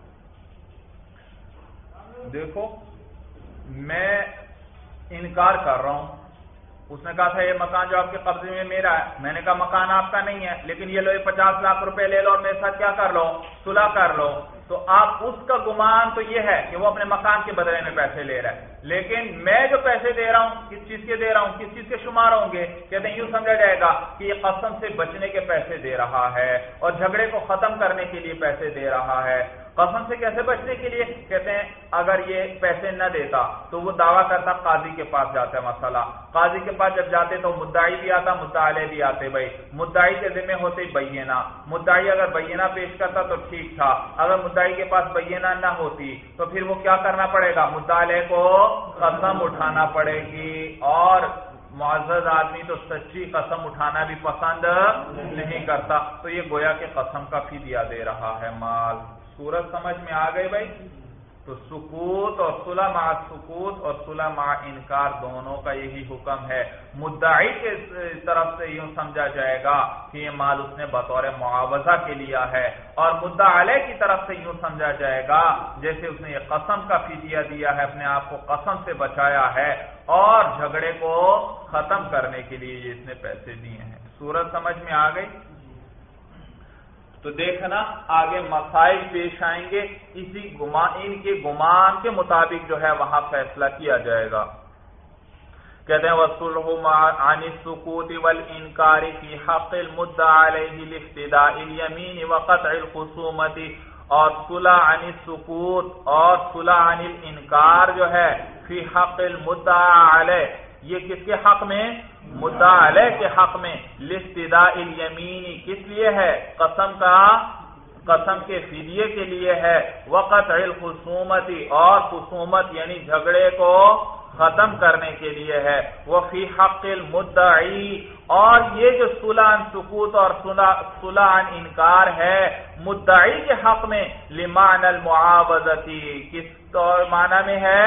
S1: دیکھو میں انکار کر رہا ہوں، اس نے کہا تھا یہ مکان جو آپ کے قبضے میں میرا ہے، میں نے کہا مکان آپ کا نہیں ہے، لیکن یہ لو یہ 50 لاکھ روپے لے لو اور میرے ساتھ کیا کر لو؟ صلح کر لو۔ تو آپ اس کا گمان تو یہ ہے کہ وہ اپنے مکان کے بدلے میں پیسے لے رہا ہے، لیکن میں جو پیسے دے رہا ہوں کس چیز کے دے رہا ہوں؟ کس چیز کے شمار ہوں گے؟ کہتے ہیں یوں سمجھا جائے گا کہ یہ قسم سے بچنے کے پیسے دے رہا ہے اور جھگڑے کو ختم کرنے کے لیے پیسے دے رہا ہے۔ قسم سے کیسے بچنے کے لیے؟ کہتے ہیں اگر یہ پیسے نہ دیتا تو وہ دعویٰ کرتا، قاضی کے پاس جاتا ہے مسئلہ، قاضی کے پاس جب جاتے تو مدعی بھی آتا، مدعا علیہ بھی آتے بھائی، مدعی کے ذمہ ہوتے بینہ، مدعی اگر بینہ پیش کرتا تو ٹھیک تھا، اگر مدعی کے پاس بینہ نہ ہوتی تو پھر وہ کیا کرنا پڑے گا؟ مدعا علیہ کو قسم اٹھانا پڑے گی، اور معزز آدمی تو سچی قسم اٹھانا بھی پسند نہیں کرتا، تو یہ گویا کہ قسم کا فدیہ دے رہا ہے مال۔ صورت سمجھ میں آ گئی بھائی؟ تو سکوت اور صلح مع سکوت اور صلح مع انکار دونوں کا یہی حکم ہے۔ مدعی کے طرف سے یوں سمجھا جائے گا کہ یہ مال اس نے بطور معاوضہ کے لیا ہے، اور مدعا علیہ کی طرف سے یوں سمجھا جائے گا جیسے اس نے یہ قسم کا فدیہ دیا ہے، اپنے آپ کو قسم سے بچایا ہے اور جھگڑے کو ختم کرنے کے لیے یہ اس نے پیسے دیے ہیں۔ صورت سمجھ میں آ گئی؟ تو دیکھنا آگے مسائل پیش آئیں گے، اسی ان کے گمان کے مطابق جو ہے وہاں فیصلہ کیا جائے گا۔ کہتے ہیں وَالصُّلْحُ عَنِ السُّكُوتِ وَالْإِنْكَارِ فِي حَقِّ الْمُدَّعَى عَلَيْهِ لِافْتِدَاءِ الْيَمِينِ وَقَطْعِ الْخُصُومَةِ، اور صلح عن السکوت اور صلح عن الانکار جو ہے فی حق المدعى علیہ، یہ کس کے حق میں؟ مدعا علیہ کے حق میں، لافتداء الیمین کس لیے ہے؟ قسم کے فدیے کے لیے ہے، وقطع الخصومت اور خصومت یعنی جھگڑے کو ختم کرنے کے لیے ہے. وفی حق المدعی، اور یہ جو صلح عن سکوت اور صلح عن انکار ہے مدعی کے حق میں، لمعنی المعاوضتی، کس معنی میں ہے؟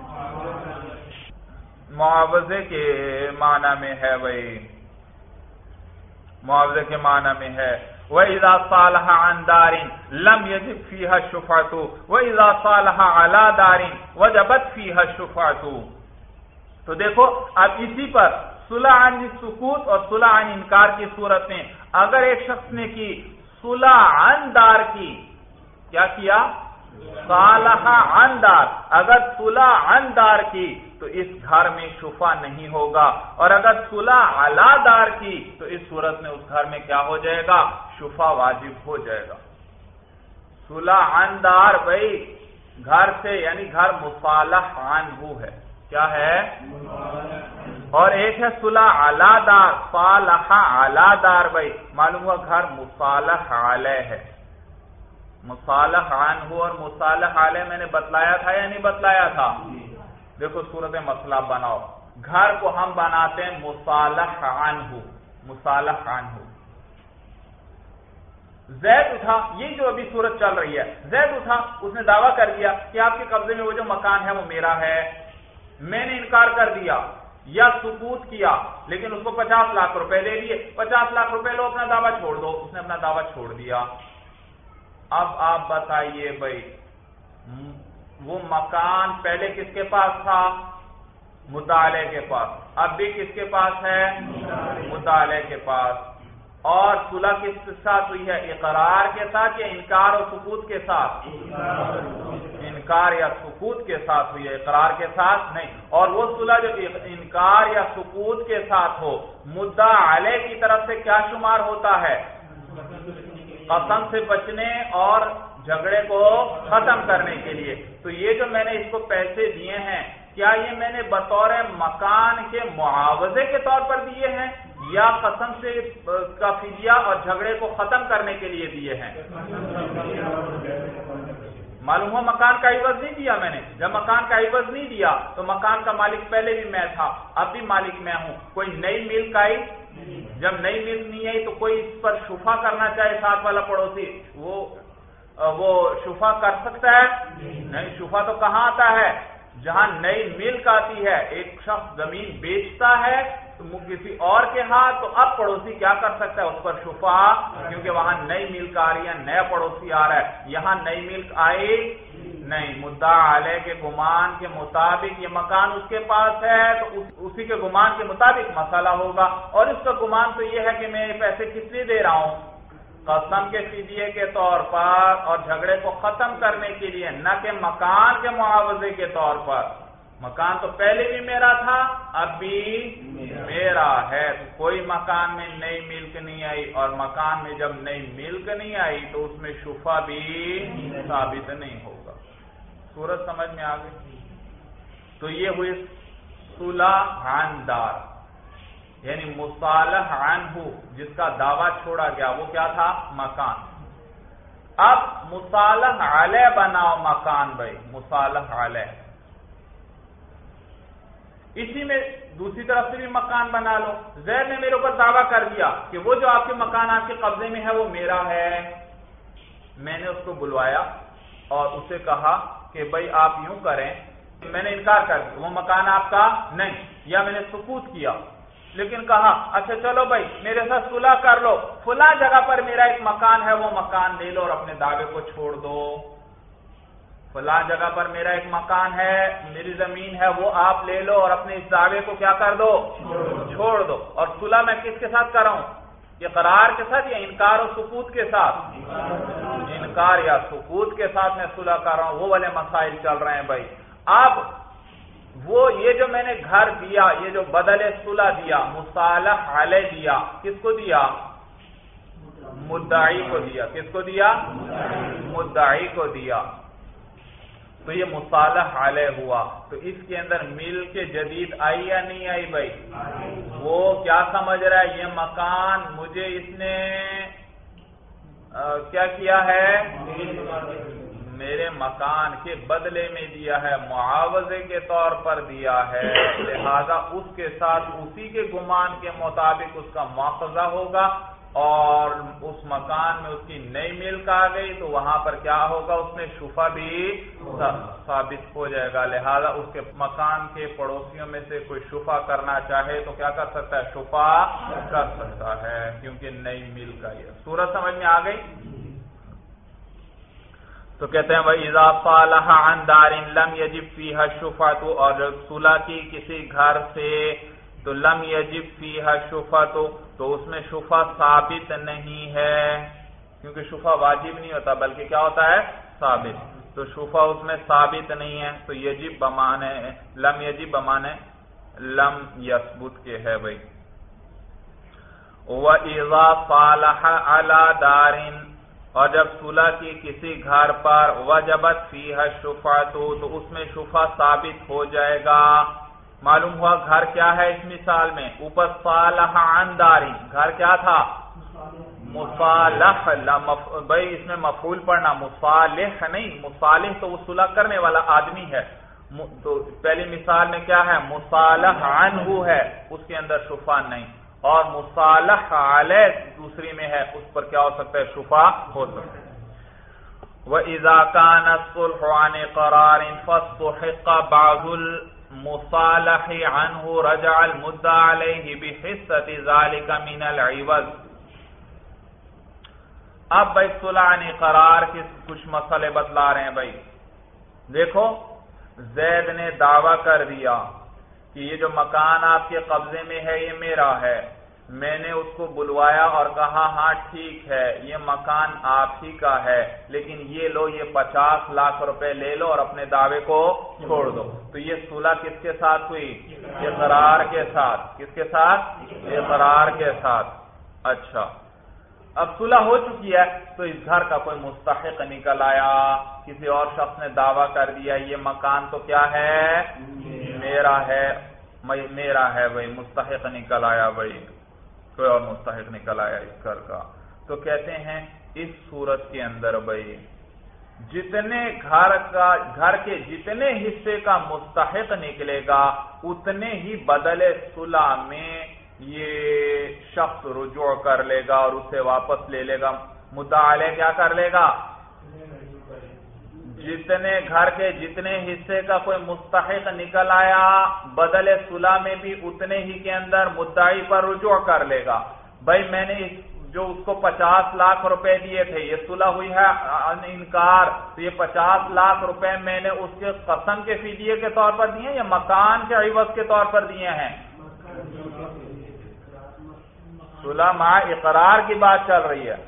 S1: معاوضے کے معنی میں ہے. وہی معاوضے کے معنی میں ہے. وَإِذَا صَالَحَ عَنْ دَارٍ لَمْ يَجِبْ فِيهَا الشُّفْعَةُ وَإِذَا صَالَحَ عَلَى دَارٍ وَجَبَتْ فِيهَا الشُّفْعَةُ. تو دیکھو اب اسی پر صلح عن سکوت اور صلح عن انکار کی صورت میں اگر ایک شخص نے کی صلح عن دار کی، کیا کیا؟ صالح عن دار. اگر صلح عن دار کی تو اس گھر میں شفع نہیں ہوگا، اور اگر صلح علی دار کی تو اس صورت میں اس گھر میں کیا ہو جائے گا؟ شفع واجب ہو جائے گا. صلح عن دار بھائی گھر سے یعنی گھر مصالح عنہ ہے. کیا ہے؟ اور ایک ہے صلح علی دار، صالح علی دار بھائی معلوم ہوا گھر مصالح علیہ ہے. مصالح عنہ اور مصالح علیہ میں نے بتلایا تھا یا نہیں بتلایا تھا؟ دیکھو صورت مسئلہ بناؤ. گھر کو ہم بناتے ہیں مصالح عنہ. مصالح عنہ زید اٹھا، یہ جو ابھی صورت چل رہی ہے، زید اٹھا، اس نے دعویٰ کر دیا کہ آپ کے قبضے میں وہ جو مکان ہے وہ میرا ہے. میں نے انکار کر دیا یا سکوت کیا، لیکن اس کو 50 لاکھ روپے دے دیے. 50 لاکھ روپے لو، اپنا دعویٰ چھوڑ دو. اس نے اپنا دعویٰ چھوڑ دیا. اب آپ بتائیے بھائی وہ مکان پہلے کس کے پاس تھا؟ مدعی کے پاس. اب بھی کس کے پاس ہے؟ مدعی کے پاس. اور صلح کس کے ساتھ ہوئی ہے؟ اقرار کے ساتھ یا انکار اور سکوت کے ساتھ؟ انکار یا سکوت کے ساتھ ہوئی ہے، اقرار کے ساتھ نہیں. اور وہ صلح جو انکار یا سکوت کے ساتھ ہو مدعا علیہ کی طرف سے کیا شمار ہوتا ہے؟ قسم سے بچنے اور جھگڑے کو ختم کرنے کے لیے. تو یہ جو میں نے اس کو پیسے دیے ہیں، کیا یہ میں نے بطور مکان کے معاوضے کے طور پر دیے ہیں یا قسم سے کا فدیہ اور جھگڑے کو ختم کرنے کے لیے دیے ہیں؟ معلوم ہو مکان کا عوض نہیں دیا میں نے. جب مکان کا عوض نہیں دیا تو مکان کا مالک پہلے بھی میں تھا، اب بھی مالک میں ہوں. کوئی نئی ملک آئی، جب نئی ملک نہیں آئی تو کوئی اس پر شفا کرنا چاہے ساتھ والا پڑوسی، وہ شفا کر سکتا ہے؟ نہیں. شفا تو کہاں آتا ہے؟ جہاں نئی ملک آتی ہے. ایک شخص زمین بیچتا ہے کسی اور کے ہاتھ، تو اب پڑوسی کیا کر سکتا ہے؟ اس پر شفا، کیونکہ وہاں نئی ملک آ رہی ہے، نیا پڑوسی آ رہا ہے. یہاں نئی ملک آئی نہیں. مدعا علیہ کے گمان کے مطابق یہ مکان اس کے پاس ہے تو اسی کے گمان کے مطابق مسئلہ ہوگا. اور اس کا گمان تو یہ ہے کہ میں یہ پیسے کس لیے دے رہا ہوں؟ قسم کے فدیے کے طور پر اور جھگڑے کو ختم کرنے کے لیے، نہ کہ مکان کے معاوضے کے طور پر. مکان تو پہلے بھی میرا تھا، اب بھی میرا ہے. تو کوئی مکان میں نئی ملک نہیں آئی، اور مکان میں جب نئی ملک نہیں آئی تو اس میں شفا بھی ثابت نہیں ہوگا. صورت سمجھ میں آ گئی؟ تو یہ ہوئی صلح عن دار، یعنی مصالح عنہ جس کا دعویٰ چھوڑا گیا وہ کیا تھا؟ مکان. اب مصالح علیہ بناؤ مکان بھائی، مصالح علیہ. اسی میں دوسری طرف سے بھی مکان بنا لو. زید نے میرے اوپر دعویٰ کر دیا کہ وہ جو آپ کے مکان آپ کے قبضے میں ہے وہ میرا ہے. میں نے اس کو بلوایا اور اسے کہا کہ بھائی آپ یوں کریں. میں نے انکار کر دیا، وہ مکان آپ کا نہیں، یا میں نے سکوت کیا، لیکن کہا اچھا چلو بھائی میرے ساتھ صلح کر لو، فلاں جگہ پر میرا ایک مکان ہے، وہ مکان لے لو اور اپنے دعوے کو چھوڑ دو. فلاں جگہ پر میرا ایک مکان ہے، میری زمین ہے، وہ آپ لے لو اور اپنے اس دعوے کو کیا کر دو؟ چھوڑ دو. اور صلح میں کس کے ساتھ کر رہا ہوں؟ اقرار کے ساتھ یا انکار اور سکوت کے ساتھ؟ انکار یا سکوت کے ساتھ میں صلح کر رہا ہوں. وہ والے مسائل چل رہے ہیں بھائی. اب وہ یہ جو میں نے گھر دیا، یہ جو بدل صلح دیا، مصالح علیہ دیا، کس کو دیا؟ مدعی کو دیا. کس کو دیا؟ مدعی کو دیا. تو یہ مصالح علیہ ہوا. تو اس کے اندر ملک جدید آئی یا نہیں آئی بھائی؟ وہ کیا سمجھ رہا ہے؟ یہ مکان مجھے اس نے کیا کیا ہے؟ میرے مکان کے بدلے میں دیا ہے، معاوضے کے طور پر دیا ہے، لہذا اس کے ساتھ اسی کے گمان کے مطابق اس کا مواخذہ ہوگا، اور اس مکان میں اس کی نئی ملک آ گئی تو وہاں پر کیا ہوگا، اس میں شفع بھی ثابت ہو جائے گا۔ لہذا اس کے مکان کے پڑوسیوں میں سے کوئی شفع کرنا چاہے تو کیا کر سکتا ہے، شفع کر سکتا ہے، کیونکہ نئی ملک آئی ہے۔ صورت سمجھ میں آ گئی؟ تو کہتے ہیں وَإِذَا صَالَحَ عَنْ دَارٍ لَمْ يَجِبْ فِيهَا الشُّفْعَةُ، اور جب صلح کی کسی گھر سے تو لم یجب فیہا شفعۃ، تو اس میں شفع ثابت نہیں ہے، کیونکہ شفع واجب نہیں ہوتا بلکہ کیا ہوتا ہے، ثابت، تو شفع اس میں ثابت نہیں ہے، تو یجب بمانے لم یجب بمانے لم یثبت کے ہے بھائی۔ وَإِذَا صَالَحَ عَلَى دَارٍ، اور جب صلح کی کسی گھر پر وجبت فیہا الشفعۃ، تو اس میں شفع ثابت ہو جائے گا۔ معلوم ہوا گھر کیا ہے اس مثال میں، اوپر صالح عن دارین، گھر کیا تھا، مصالح، بھائی اس میں مفعول پڑھنا، مصالح نہیں، مصالح تو وہ صلح کرنے والا آدمی ہے، تو پہلی مثال میں کیا ہے، مصالح عنہ ہے، اس کے اندر شفع نہیں، اور مصالح علیہ دوسری میں ہے، اس پر کیا ہو سکتا ہے، شفع ہو سکتا ہے۔ وَإِذَا كَانَ الصُّلْحُ عَنِ قَرَارٍ فَاسْتُحِقَّ بَعْضُ مصالح عنہ رجع المدعى علیہ بحصۃ ذلك من العوض۔ اب بھائی صلح عن قرار کے کچھ مسئلے بتلا رہے ہیں بھائی۔ دیکھو زید نے دعویٰ کر دیا کہ یہ جو مکان آپ کے قبضے میں ہے یہ میرا ہے، میں نے اس کو بلوایا اور کہا ہاں ٹھیک ہے یہ مکان آپ ہی کا ہے، لیکن یہ لو، یہ 50 لاکھ روپے لے لو اور اپنے دعوے کو چھوڑ دو، تو یہ صلح کس کے ساتھ ہوئی، اقرار کے ساتھ، کس کے ساتھ، اقرار کے ساتھ۔ اچھا اب صلح ہو چکی ہے تو اس گھر کا کوئی مستحق نکل آیا، کسی اور شخص نے دعویٰ کر دیا یہ مکان تو کیا ہے، میرا ہے، میرا ہے بھائی، مستحق نکل آیا بھائی، کوئی اور مستحق نکل آیا اس گھر کا، تو کہتے ہیں اس صورت کے اندر بھائی جتنے گھر کے جتنے حصے کا مستحق نکلے گا اتنے ہی بدل صلح میں یہ شخص رجوع کر لے گا اور اسے واپس لے لے گا۔ مدعا علیہ کیا کر لے گا، جتنے گھر کے جتنے حصے کا کوئی مستحق نکل آیا بدل صلح میں بھی اتنے ہی کے اندر مدعی پر رجوع کر لے گا۔ بھائی میں نے جو اس کو 50 لاکھ روپے دیے تھے، یہ صلح ہوئی ہے انکار، تو یہ 50 لاکھ روپے میں نے اس کے قسم کے فدیے کے طور پر دیے یا مکان کے عوض کے طور پر دیے ہیں، صلح مع اقرار کی بات چل رہی ہے،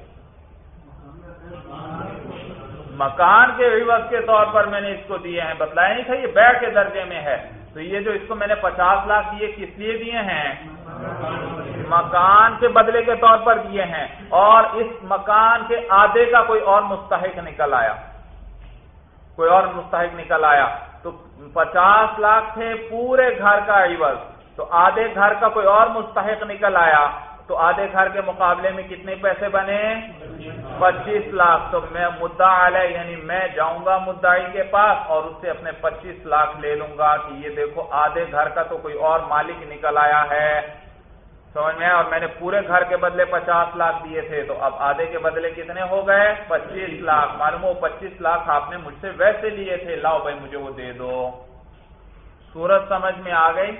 S1: مکان کے عوض کے طور پر میں نے اس کو دیے ہیں، بتلایا نہیں تھا یہ بیع کے درجے میں ہے، تو یہ جو اس کو میں نے 50 لاکھ دیے کس لیے دیے ہیں، مکان کے بدلے کے طور پر دیے ہیں، اور اس مکان کے آدھے کا کوئی اور مستحق نکل آیا، کوئی اور مستحق نکل آیا، تو 50 لاکھ تھے پورے گھر کا عوض، تو آدھے گھر کا کوئی اور مستحق نکل آیا، تو آدھے گھر کے مقابلے میں کتنے پیسے بنے، 25 لاکھ، تو میں مدعا علیہ یعنی میں جاؤں گا مدعی کے پاس اور اس سے اپنے 25 لاکھ لے لوں گا کہ یہ دیکھو آدھے گھر کا تو کوئی اور مالک نکل آیا ہے، سمجھ میں، اور میں نے پورے گھر کے بدلے 50 لاکھ دیے تھے، تو اب آدھے کے بدلے کتنے ہو گئے، 25 لاکھ، معلوم ہو 25 لاکھ آپ نے مجھ سے ویسے لیے تھے، لاؤ بھائی مجھے وہ دے دو۔ صورت سمجھ میں آ گئی؟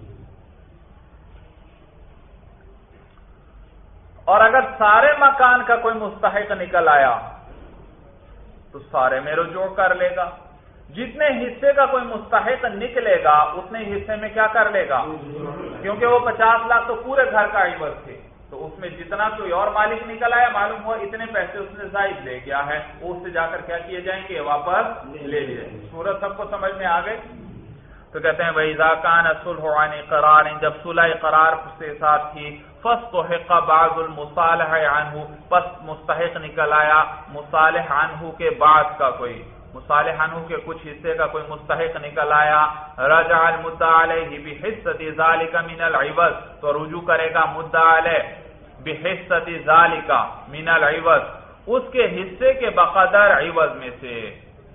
S1: اور اگر سارے مکان کا کوئی مستحق نکل آیا تو سارے میں رجوع کر لے گا، جتنے حصے کا کوئی مستحق نکلے گا اتنے حصے میں کیا کر لے گا، کیونکہ وہ 50 لاکھ تو پورے گھر کا عوض تھے، تو اس میں جتنا کوئی اور مالک نکل آیا معلوم ہوا اتنے پیسے اس نے زائد لے گیا ہے، اس سے جا کر کیا کیے جائیں گے، واپس لے لیے۔ صورت سب کو سمجھ میں آ گئی؟ تو کہتے ہیں وَإِذَا كَانَ الصُّلْحُ عَنِ قَرَارٍ، جب صلح قرار سے ساتھ تھی، فَاسْتُحِقَّ بَعْضُ الْمُصَالِحِ عَنْهُ، پس مستحق نکل آیا مصالح عنہ کے بعد کا کوئی، مصالح عنہ کے کچھ حصے کا کوئی مستحق نکل آیا، رجع المدعى علیہ بحصۃ ذلک من العوض، تو رجوع کرے گا مدعا علیہ بحصۃ ذلک من العوض، اس کے حصے کے بقدر عوض میں سے،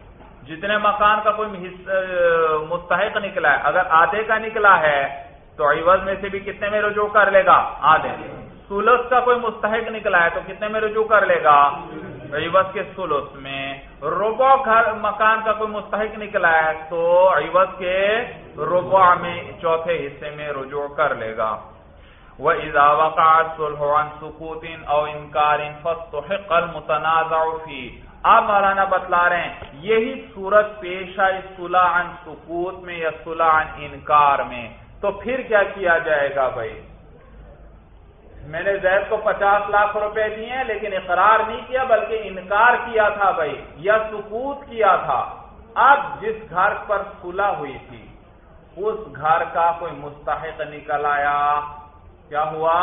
S1: جتنے مکان کا کوئی مستحق نکلا ہے، اگر آدھے کا نکلا ہے تو عوض میں سے بھی کتنے میں رجوع کر لے گا؟ آدھے۔ ثلث کا کوئی مستحق نکلا ہے تو کتنے میں رجوع کر لے گا؟ عوض کے ثلث میں۔ ربع مکان کا کوئی مستحق نکلا ہے تو عوض کے ربع میں، چوتھے حصے میں رجوع کر لے گا۔ وَإِذَا وَقَعَ الصُّلْحُ عَنْ سُكُوتٍ أَوْ إِنْكَارٍ فَاسْتُحِقَّ الْمُتَنَازَعُ فِيهِ۔ آپ مولانا بتلا رہے ہیں یہی صورت پیش آئی صلح عن سکوت میں یا صلح عن انکار میں، تو پھر کیا کیا جائے گا بھائی؟ میں نے زید کو 50 لاکھ روپے دیے ہیں لیکن اقرار نہیں کیا بلکہ انکار کیا تھا بھائی، یا سکوت کیا تھا۔ اب جس گھر پر صلح ہوئی تھی اس گھر کا کوئی مستحق نکل آیا، کیا ہوا؟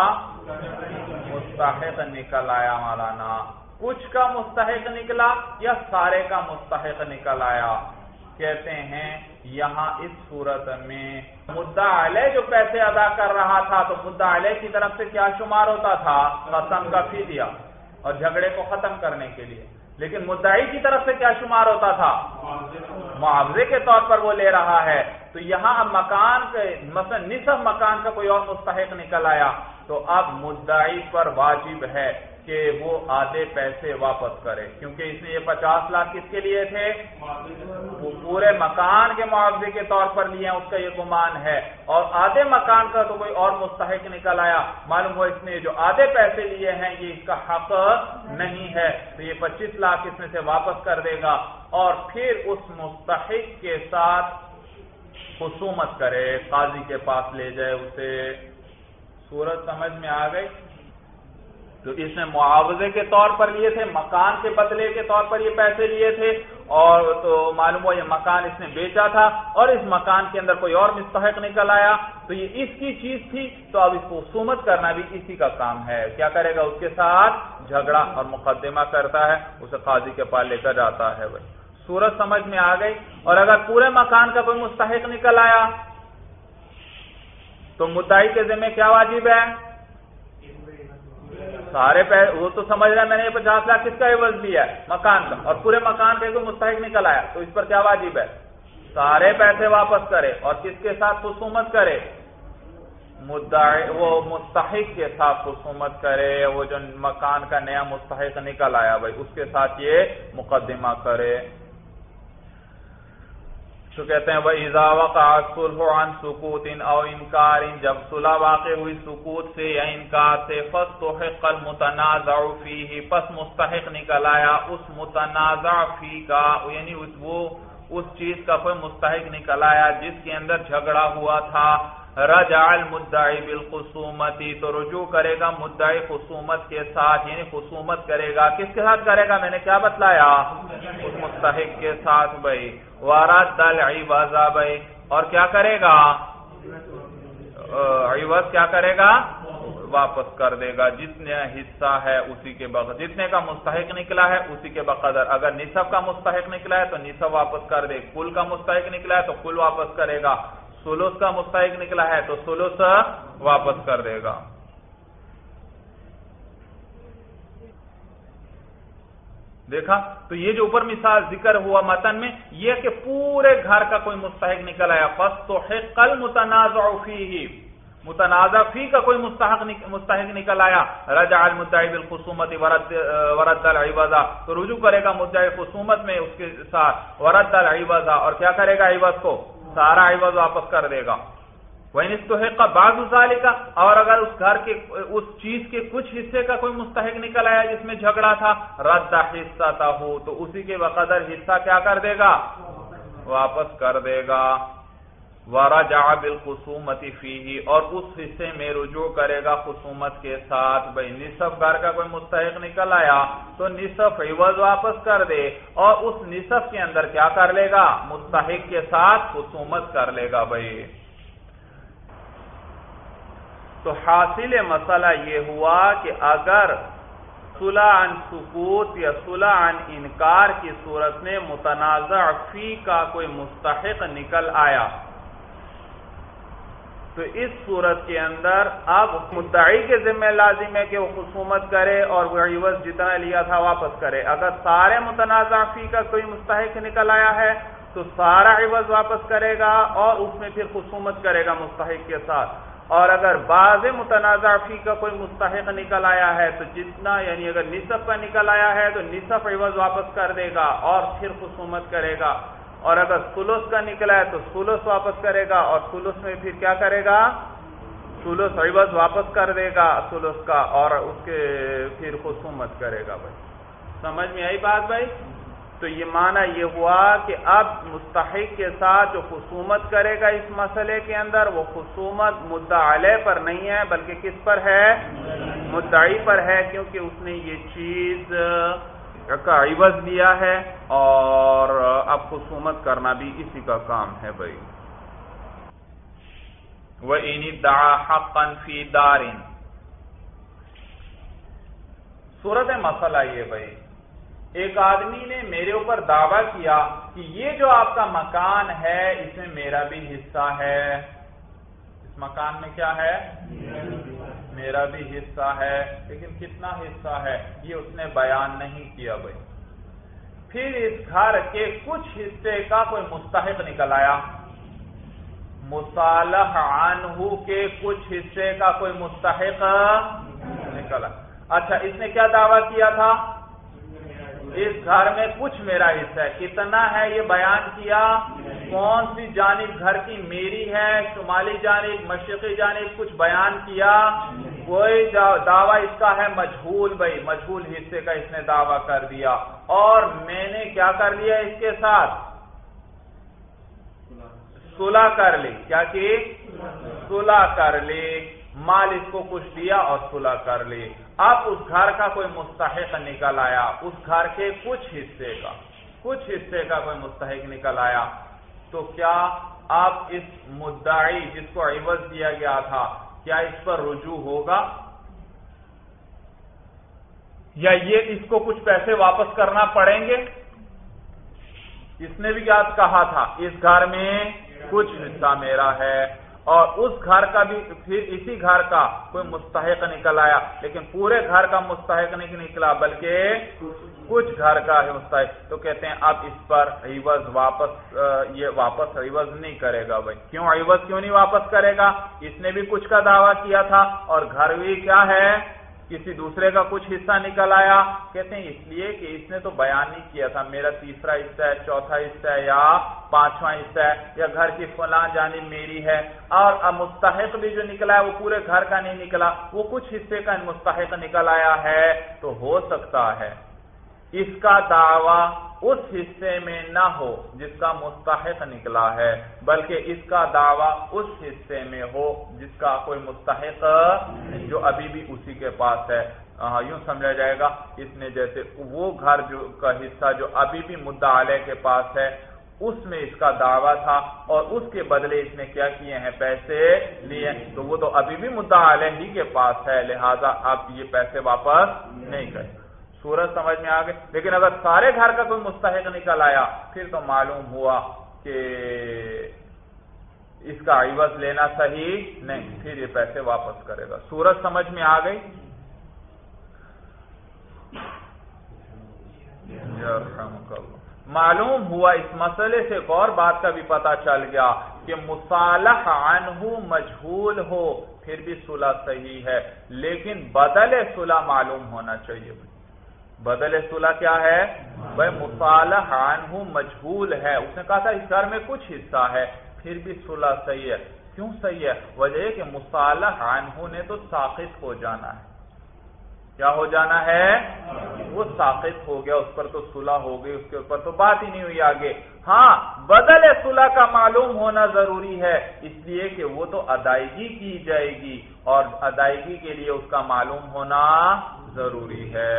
S1: مستحق نکل آیا مولانا، کچھ کا مستحق نکلا یا سارے کا مستحق نکل آیا؟ کہتے ہیں یہاں اس صورت میں مدعا علیہ جو پیسے ادا کر رہا تھا تو مدعا علیہ کی طرف سے کیا شمار ہوتا تھا؟ قسم کا فدیہ، اور جھگڑے کو ختم کرنے کے لیے۔ لیکن مدعی کی طرف سے کیا شمار ہوتا تھا؟ معاوضے کے طور پر وہ لے رہا ہے۔ تو یہاں اب مکان کے مثلا نصف مکان کا کوئی اور مستحق نکل آیا تو اب مدعی پر واجب ہے کہ وہ آدھے پیسے واپس کرے، کیونکہ اس نے یہ 50 لاکھ کس کے لیے تھے؟ وہ پورے مکان کے معاوضے کے طور پر لیے ہیں، اس کا یہ گمان ہے، اور آدھے مکان کا تو کوئی اور مستحق نکل آیا، معلوم ہوا اس نے جو آدھے پیسے لیے ہیں یہ اس کا حق نہیں ہے، تو یہ 25 لاکھ اس میں سے واپس کر دے گا اور پھر اس مستحق کے ساتھ خصومت کرے، قاضی کے پاس لے جائے اسے۔ صورت سمجھ میں آ گئی؟ تو اس نے معاوضے کے طور پر لیے تھے، مکان کے بدلے کے طور پر یہ پیسے لیے تھے، اور تو معلوم ہوا یہ مکان اس نے بیچا تھا اور اس مکان کے اندر کوئی اور مستحق نکل آیا تو یہ اس کی چیز تھی، تو اب اس کو خصومت کرنا بھی اسی کا کام ہے۔ کیا کرے گا؟ اس کے ساتھ جھگڑا اور مقدمہ کرتا ہے، اسے قاضی کے پاس لے کر جاتا ہے بھائی۔ صورت سمجھ میں آ گئی؟ اور اگر پورے مکان کا کوئی مستحق نکل آیا تو مدعی کے ذمہ کیا واجب ہے؟ سارے پیسے، وہ تو سمجھ رہا ہے میں نے یہ 50 لاکھ کس کا عوض لیا ہے؟ مکان کا، اور پورے مکان کا کوئی مستحق نکل آیا تو اس پر کیا واجب ہے؟ سارے پیسے واپس کرے، اور کس کے ساتھ خصومت کرے؟ مدعی وہ مستحق کے ساتھ خصومت کرے، وہ جو مکان کا نیا مستحق نکل آیا بھائی اس کے ساتھ یہ مقدمہ کرے۔ تو کہتے ہیں وَإِذَا وَقَعَ الصُّلْحُ عَنْ سُكُوتٍ أَوْ إِنْكَارٍ، جب صلح واقع ہوئی سکوت سے یا انکار سے، فَاسْتُحِقَّ الْمُتَنَازَعُ فِيهِ، پس مستحق نکل آیا اس متنازع فی کا، یعنی اس چیز کا کوئی مستحق نکل آیا جس کے اندر جھگڑا ہوا تھا۔ رجع المدعی بالخصومت، تو رجوع کرے گا مدعی خصومت کے ساتھ، یعنی خصومت کرے گا، کس کے ساتھ کرے گا؟ میں نے کیا بتلایا؟ اس مستحق کے ساتھ بھائی۔ ورد العوض بھائی، اور کیا کرے گا؟ عوض کیا کرے گا؟ واپس کر دے گا، جتنے حصہ ہے اسی کے بقدر، جتنے کا مستحق نکلا ہے اسی کے بقدر۔ اگر نصف کا مستحق نکلا ہے تو نصف واپس کر دے، کل کا مستحق نکلا ہے تو کل واپس کرے گا، ثلث کا مستحق نکلا ہے تو ثلث واپس کر دے گا۔ دیکھا؟ تو یہ جو اوپر مثال ذکر ہوا متن میں یہ کہ پورے گھر کا کوئی مستحق نکل آیا، فَاسْتُحِقَّ الْمُتَنَازَعُ فِيهِ، متنازع فی کا کوئی مستحق نکل آیا، رجع المدعی بالخصومت ورد العوض، تو رجوع کرے گا مدعی خصومت میں اس کے ساتھ، ورد العوض، اور کیا کرے گا؟ عوض کو، سارا عوض واپس کر دے گا۔ وَإِنِ اسْتُحِقَّ بَعْضُ ذَلِكَ، اور اگر اس گھر کے اس چیز کے کچھ حصے کا کوئی مستحق نکل آیا جس میں جھگڑا تھا، رد حصتہ، تو اسی کے بقدر حصہ کیا کر دے گا؟ واپس کر دے گا۔ وَرَجَعَ بِالْخُصُومَةِ فِيهِ، اور اس حصے میں رجوع کرے گا خصومت کے ساتھ۔ بھائی نصف گھر کا کوئی مستحق نکل آیا تو نصف عوض واپس کر دے، اور اس نصف کے اندر کیا کر لے گا؟ مستحق کے ساتھ خصومت کر لے گا بھائی۔ تو حاصل مسئلہ یہ ہوا کہ اگر صلح عن سکوت یا صلح عن انکار کی صورت میں متنازع فی کا کوئی مستحق نکل آیا تو تو اس صورت کے اندر اب مدعی کے ذمہ لازم ہے کہ وہ خصومت کرے اور وہ عوض جتنا لیا تھا واپس کرے. اگر سارے متنازع فی کا کوئی مستحق نکل آیا ہے تو سارا عوض واپس کرے گا اور اس میں پھر خصومت کرے گا مستحق کے ساتھ. اور اگر بعض متنازع فی کا کوئی مستحق نکل آیا ہے تو جتنا یعنی اگر نصف کا نکل آیا ہے تو نصف عوض واپس کر دے گا اور پھر خصومت کرے گا. اور اگر ثلث کا نکلا ہے تو ثلث واپس کرے گا اور ثلث میں پھر کیا کرے گا؟ ثلث عوض واپس کر دے گا ثلث کا اور اس کے پھر خصومت کرے گا. بھائی سمجھ میں آئی بات بھائی؟ تو یہ معنی یہ ہوا کہ اب مستحق کے ساتھ جو خصومت کرے گا اس مسئلے کے اندر وہ خصومت مدعی علیہ پر نہیں ہے بلکہ کس پر ہے؟ مدعی پر ہے، کیونکہ اس نے یہ چیز کا عوض لیا ہے اور اب خصومت کرنا بھی اسی کا کام ہے. بھائی وَإِنِ ادَّعَىٰ حَقًّا فِي دَارٍ، صورت مسئلہ یہ بھائی، ایک آدمی نے میرے اوپر دعویٰ کیا کہ یہ جو آپ کا مکان ہے اس میں میرا بھی حصہ ہے. اس مکان میں کیا ہے؟ میرا بھی حصہ ہے، لیکن کتنا حصہ ہے یہ اس نے بیان نہیں کیا. بھائی پھر اس گھر کے کچھ حصے کا کوئی مستحق نکل آیا، مصالح عنہ کے کچھ حصے کا کوئی مستحق نکلا. اچھا اس نے کیا دعویٰ کیا تھا؟ اس گھر میں کچھ میرا حصہ ہے. کتنا ہے یہ بیان کیا. کون سی جانب گھر کی میری ہے، شمالی جانب، مشرقی جانب، کچھ بیان کیا. کوئی دعویٰ اس کا ہے مجہول. بھائی مجہول حصے کا اس نے دعویٰ کر دیا اور میں نے کیا کر لیا اس کے ساتھ؟ صلح کر لی. کیا کی؟ صلح کر لی. مال اس کو کچھ دیا اور صلح کر لی. اب اس گھر کا کوئی مستحق نکل آیا، اس گھر کے کچھ حصے کا کوئی مستحق نکل آیا، تو کیا اب اس مدعی جس کو عوض دیا گیا تھا کیا اس پر رجوع ہوگا یا یہ اس کو کچھ پیسے واپس کرنا پڑیں گے؟ اس نے بھی کیا کہا تھا؟ اس گھر میں کچھ حصہ میرا ہے اور اس گھر کا بھی پھر اسی گھر کا کوئی مستحق نکل آیا، لیکن پورے گھر کا مستحق نہیں نکلا بلکہ کچھ گھر کا ہے مستحق. تو کہتے ہیں اب اس پر عوض واپس عوض نہیں کرے گا. بھائی کیوں عوض کیوں نہیں واپس کرے گا؟ اس نے بھی کچھ کا دعویٰ کیا تھا اور گھر بھی کیا ہے؟ کسی دوسرے کا کچھ حصہ نکل آیا. کہتے ہیں اس لیے کہ اس نے تو بیان نہیں کیا تھا میرا تیسرا حصہ ہے، چوتھا حصہ ہے یا پانچواں حصہ ہے یا گھر کی فلاں جانب میری ہے. اور اب مستحق بھی جو نکلا ہے وہ پورے گھر کا نہیں نکلا، وہ کچھ حصے کا مستحق نکل آیا ہے. تو ہو سکتا ہے اس کا دعویٰ اس حصے میں نہ ہو جس کا مستحق نکلا ہے بلکہ اس کا دعویٰ اس حصے میں ہو جس کا کوئی مستحق جو ابھی بھی اسی کے پاس ہے. یوں سمجھا جائے گا اس نے جیسے وہ گھر جو کا حصہ جو ابھی بھی مدعی علیہ کے پاس ہے اس میں اس کا دعویٰ تھا اور اس کے بدلے اس نے کیا کیے ہیں؟ پیسے لیے. تو وہ تو ابھی بھی مدعی علیہ ہی کے پاس ہے، لہذا اب یہ پیسے واپس نہیں کرے. صورت سمجھ میں آ گئی. لیکن اگر سارے گھر کا کوئی مستحق نکل آیا پھر تو معلوم ہوا کہ اس کا عوض لینا صحیح نہیں، پھر یہ پیسے واپس کرے گا. صورت سمجھ میں آ گئی. معلوم ہوا اس مسئلے سے ایک اور بات کا بھی پتہ چل گیا کہ مصالح عنہ مجہول ہو پھر بھی صلح صحیح ہے، لیکن بدل صلح معلوم ہونا چاہیے. بدل صلح کیا ہے؟ بھائی مصالح عنہ مجہول ہے، اس نے کہا تھا اس گھر میں کچھ حصہ ہے، پھر بھی صلح صحیح ہے. کیوں صحیح ہے؟ وجہ ہے کہ مصالح عنہ نے تو ساقط ہو جانا ہے. کیا ہو جانا ہے؟ وہ ساقط ہو گیا، اس پر تو صلح ہو گئی، اس کے اوپر تو بات ہی نہیں ہوئی آگے. ہاں بدل صلح کا معلوم ہونا ضروری ہے، اس لیے کہ وہ تو ادائیگی کی جائے گی اور ادائیگی کے لیے اس کا معلوم ہونا ضروری ہے.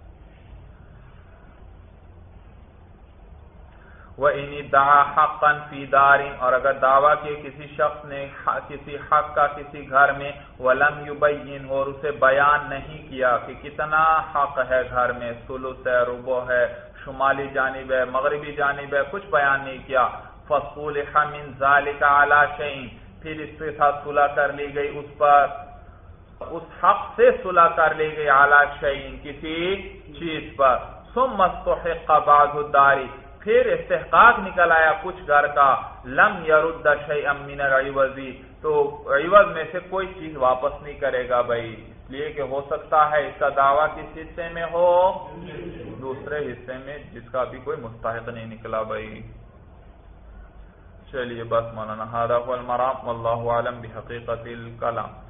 S1: وَإِنِ ادَّعَىٰ حَقًّا فِي دَارٍ، اور اگر دعویٰ کیے کسی شخص نے کسی حق کا کسی گھر میں، وَلَمْ يُبَيِّنْ، اور اسے بیان نہیں کیا کہ کتنا حق ہے گھر میں، ثلث ہے، ربع ہے، شمالی جانب ہے، مغربی جانب ہے، کچھ بیان نہیں کیا. فَصُلِحَ مِنْ ذَلِكَ عَلَىٰ شَيْءٍ، پھر اس کے ساتھ صلح کر لی گئی، اس پر اس حق سے صلح کر لی گئی علی شیء کسی چیز پر، ثم استحق بعض الدار پھر استحقاق نکل آیا کچھ گھر کا، لم يرد شیئا من العوض تو عوض میں سے کوئی چیز واپس نہیں کرے گا بھائی، اس لیے کہ ہو سکتا ہے اس کا دعویٰ کس حصے میں ہو، دوسرے حصے میں جس کا ابھی کوئی مستحق نہیں نکلا بھائی۔ چلیے بس مولانا، ھذا هو المرام واللہ اعلم بحقیقت الکلام۔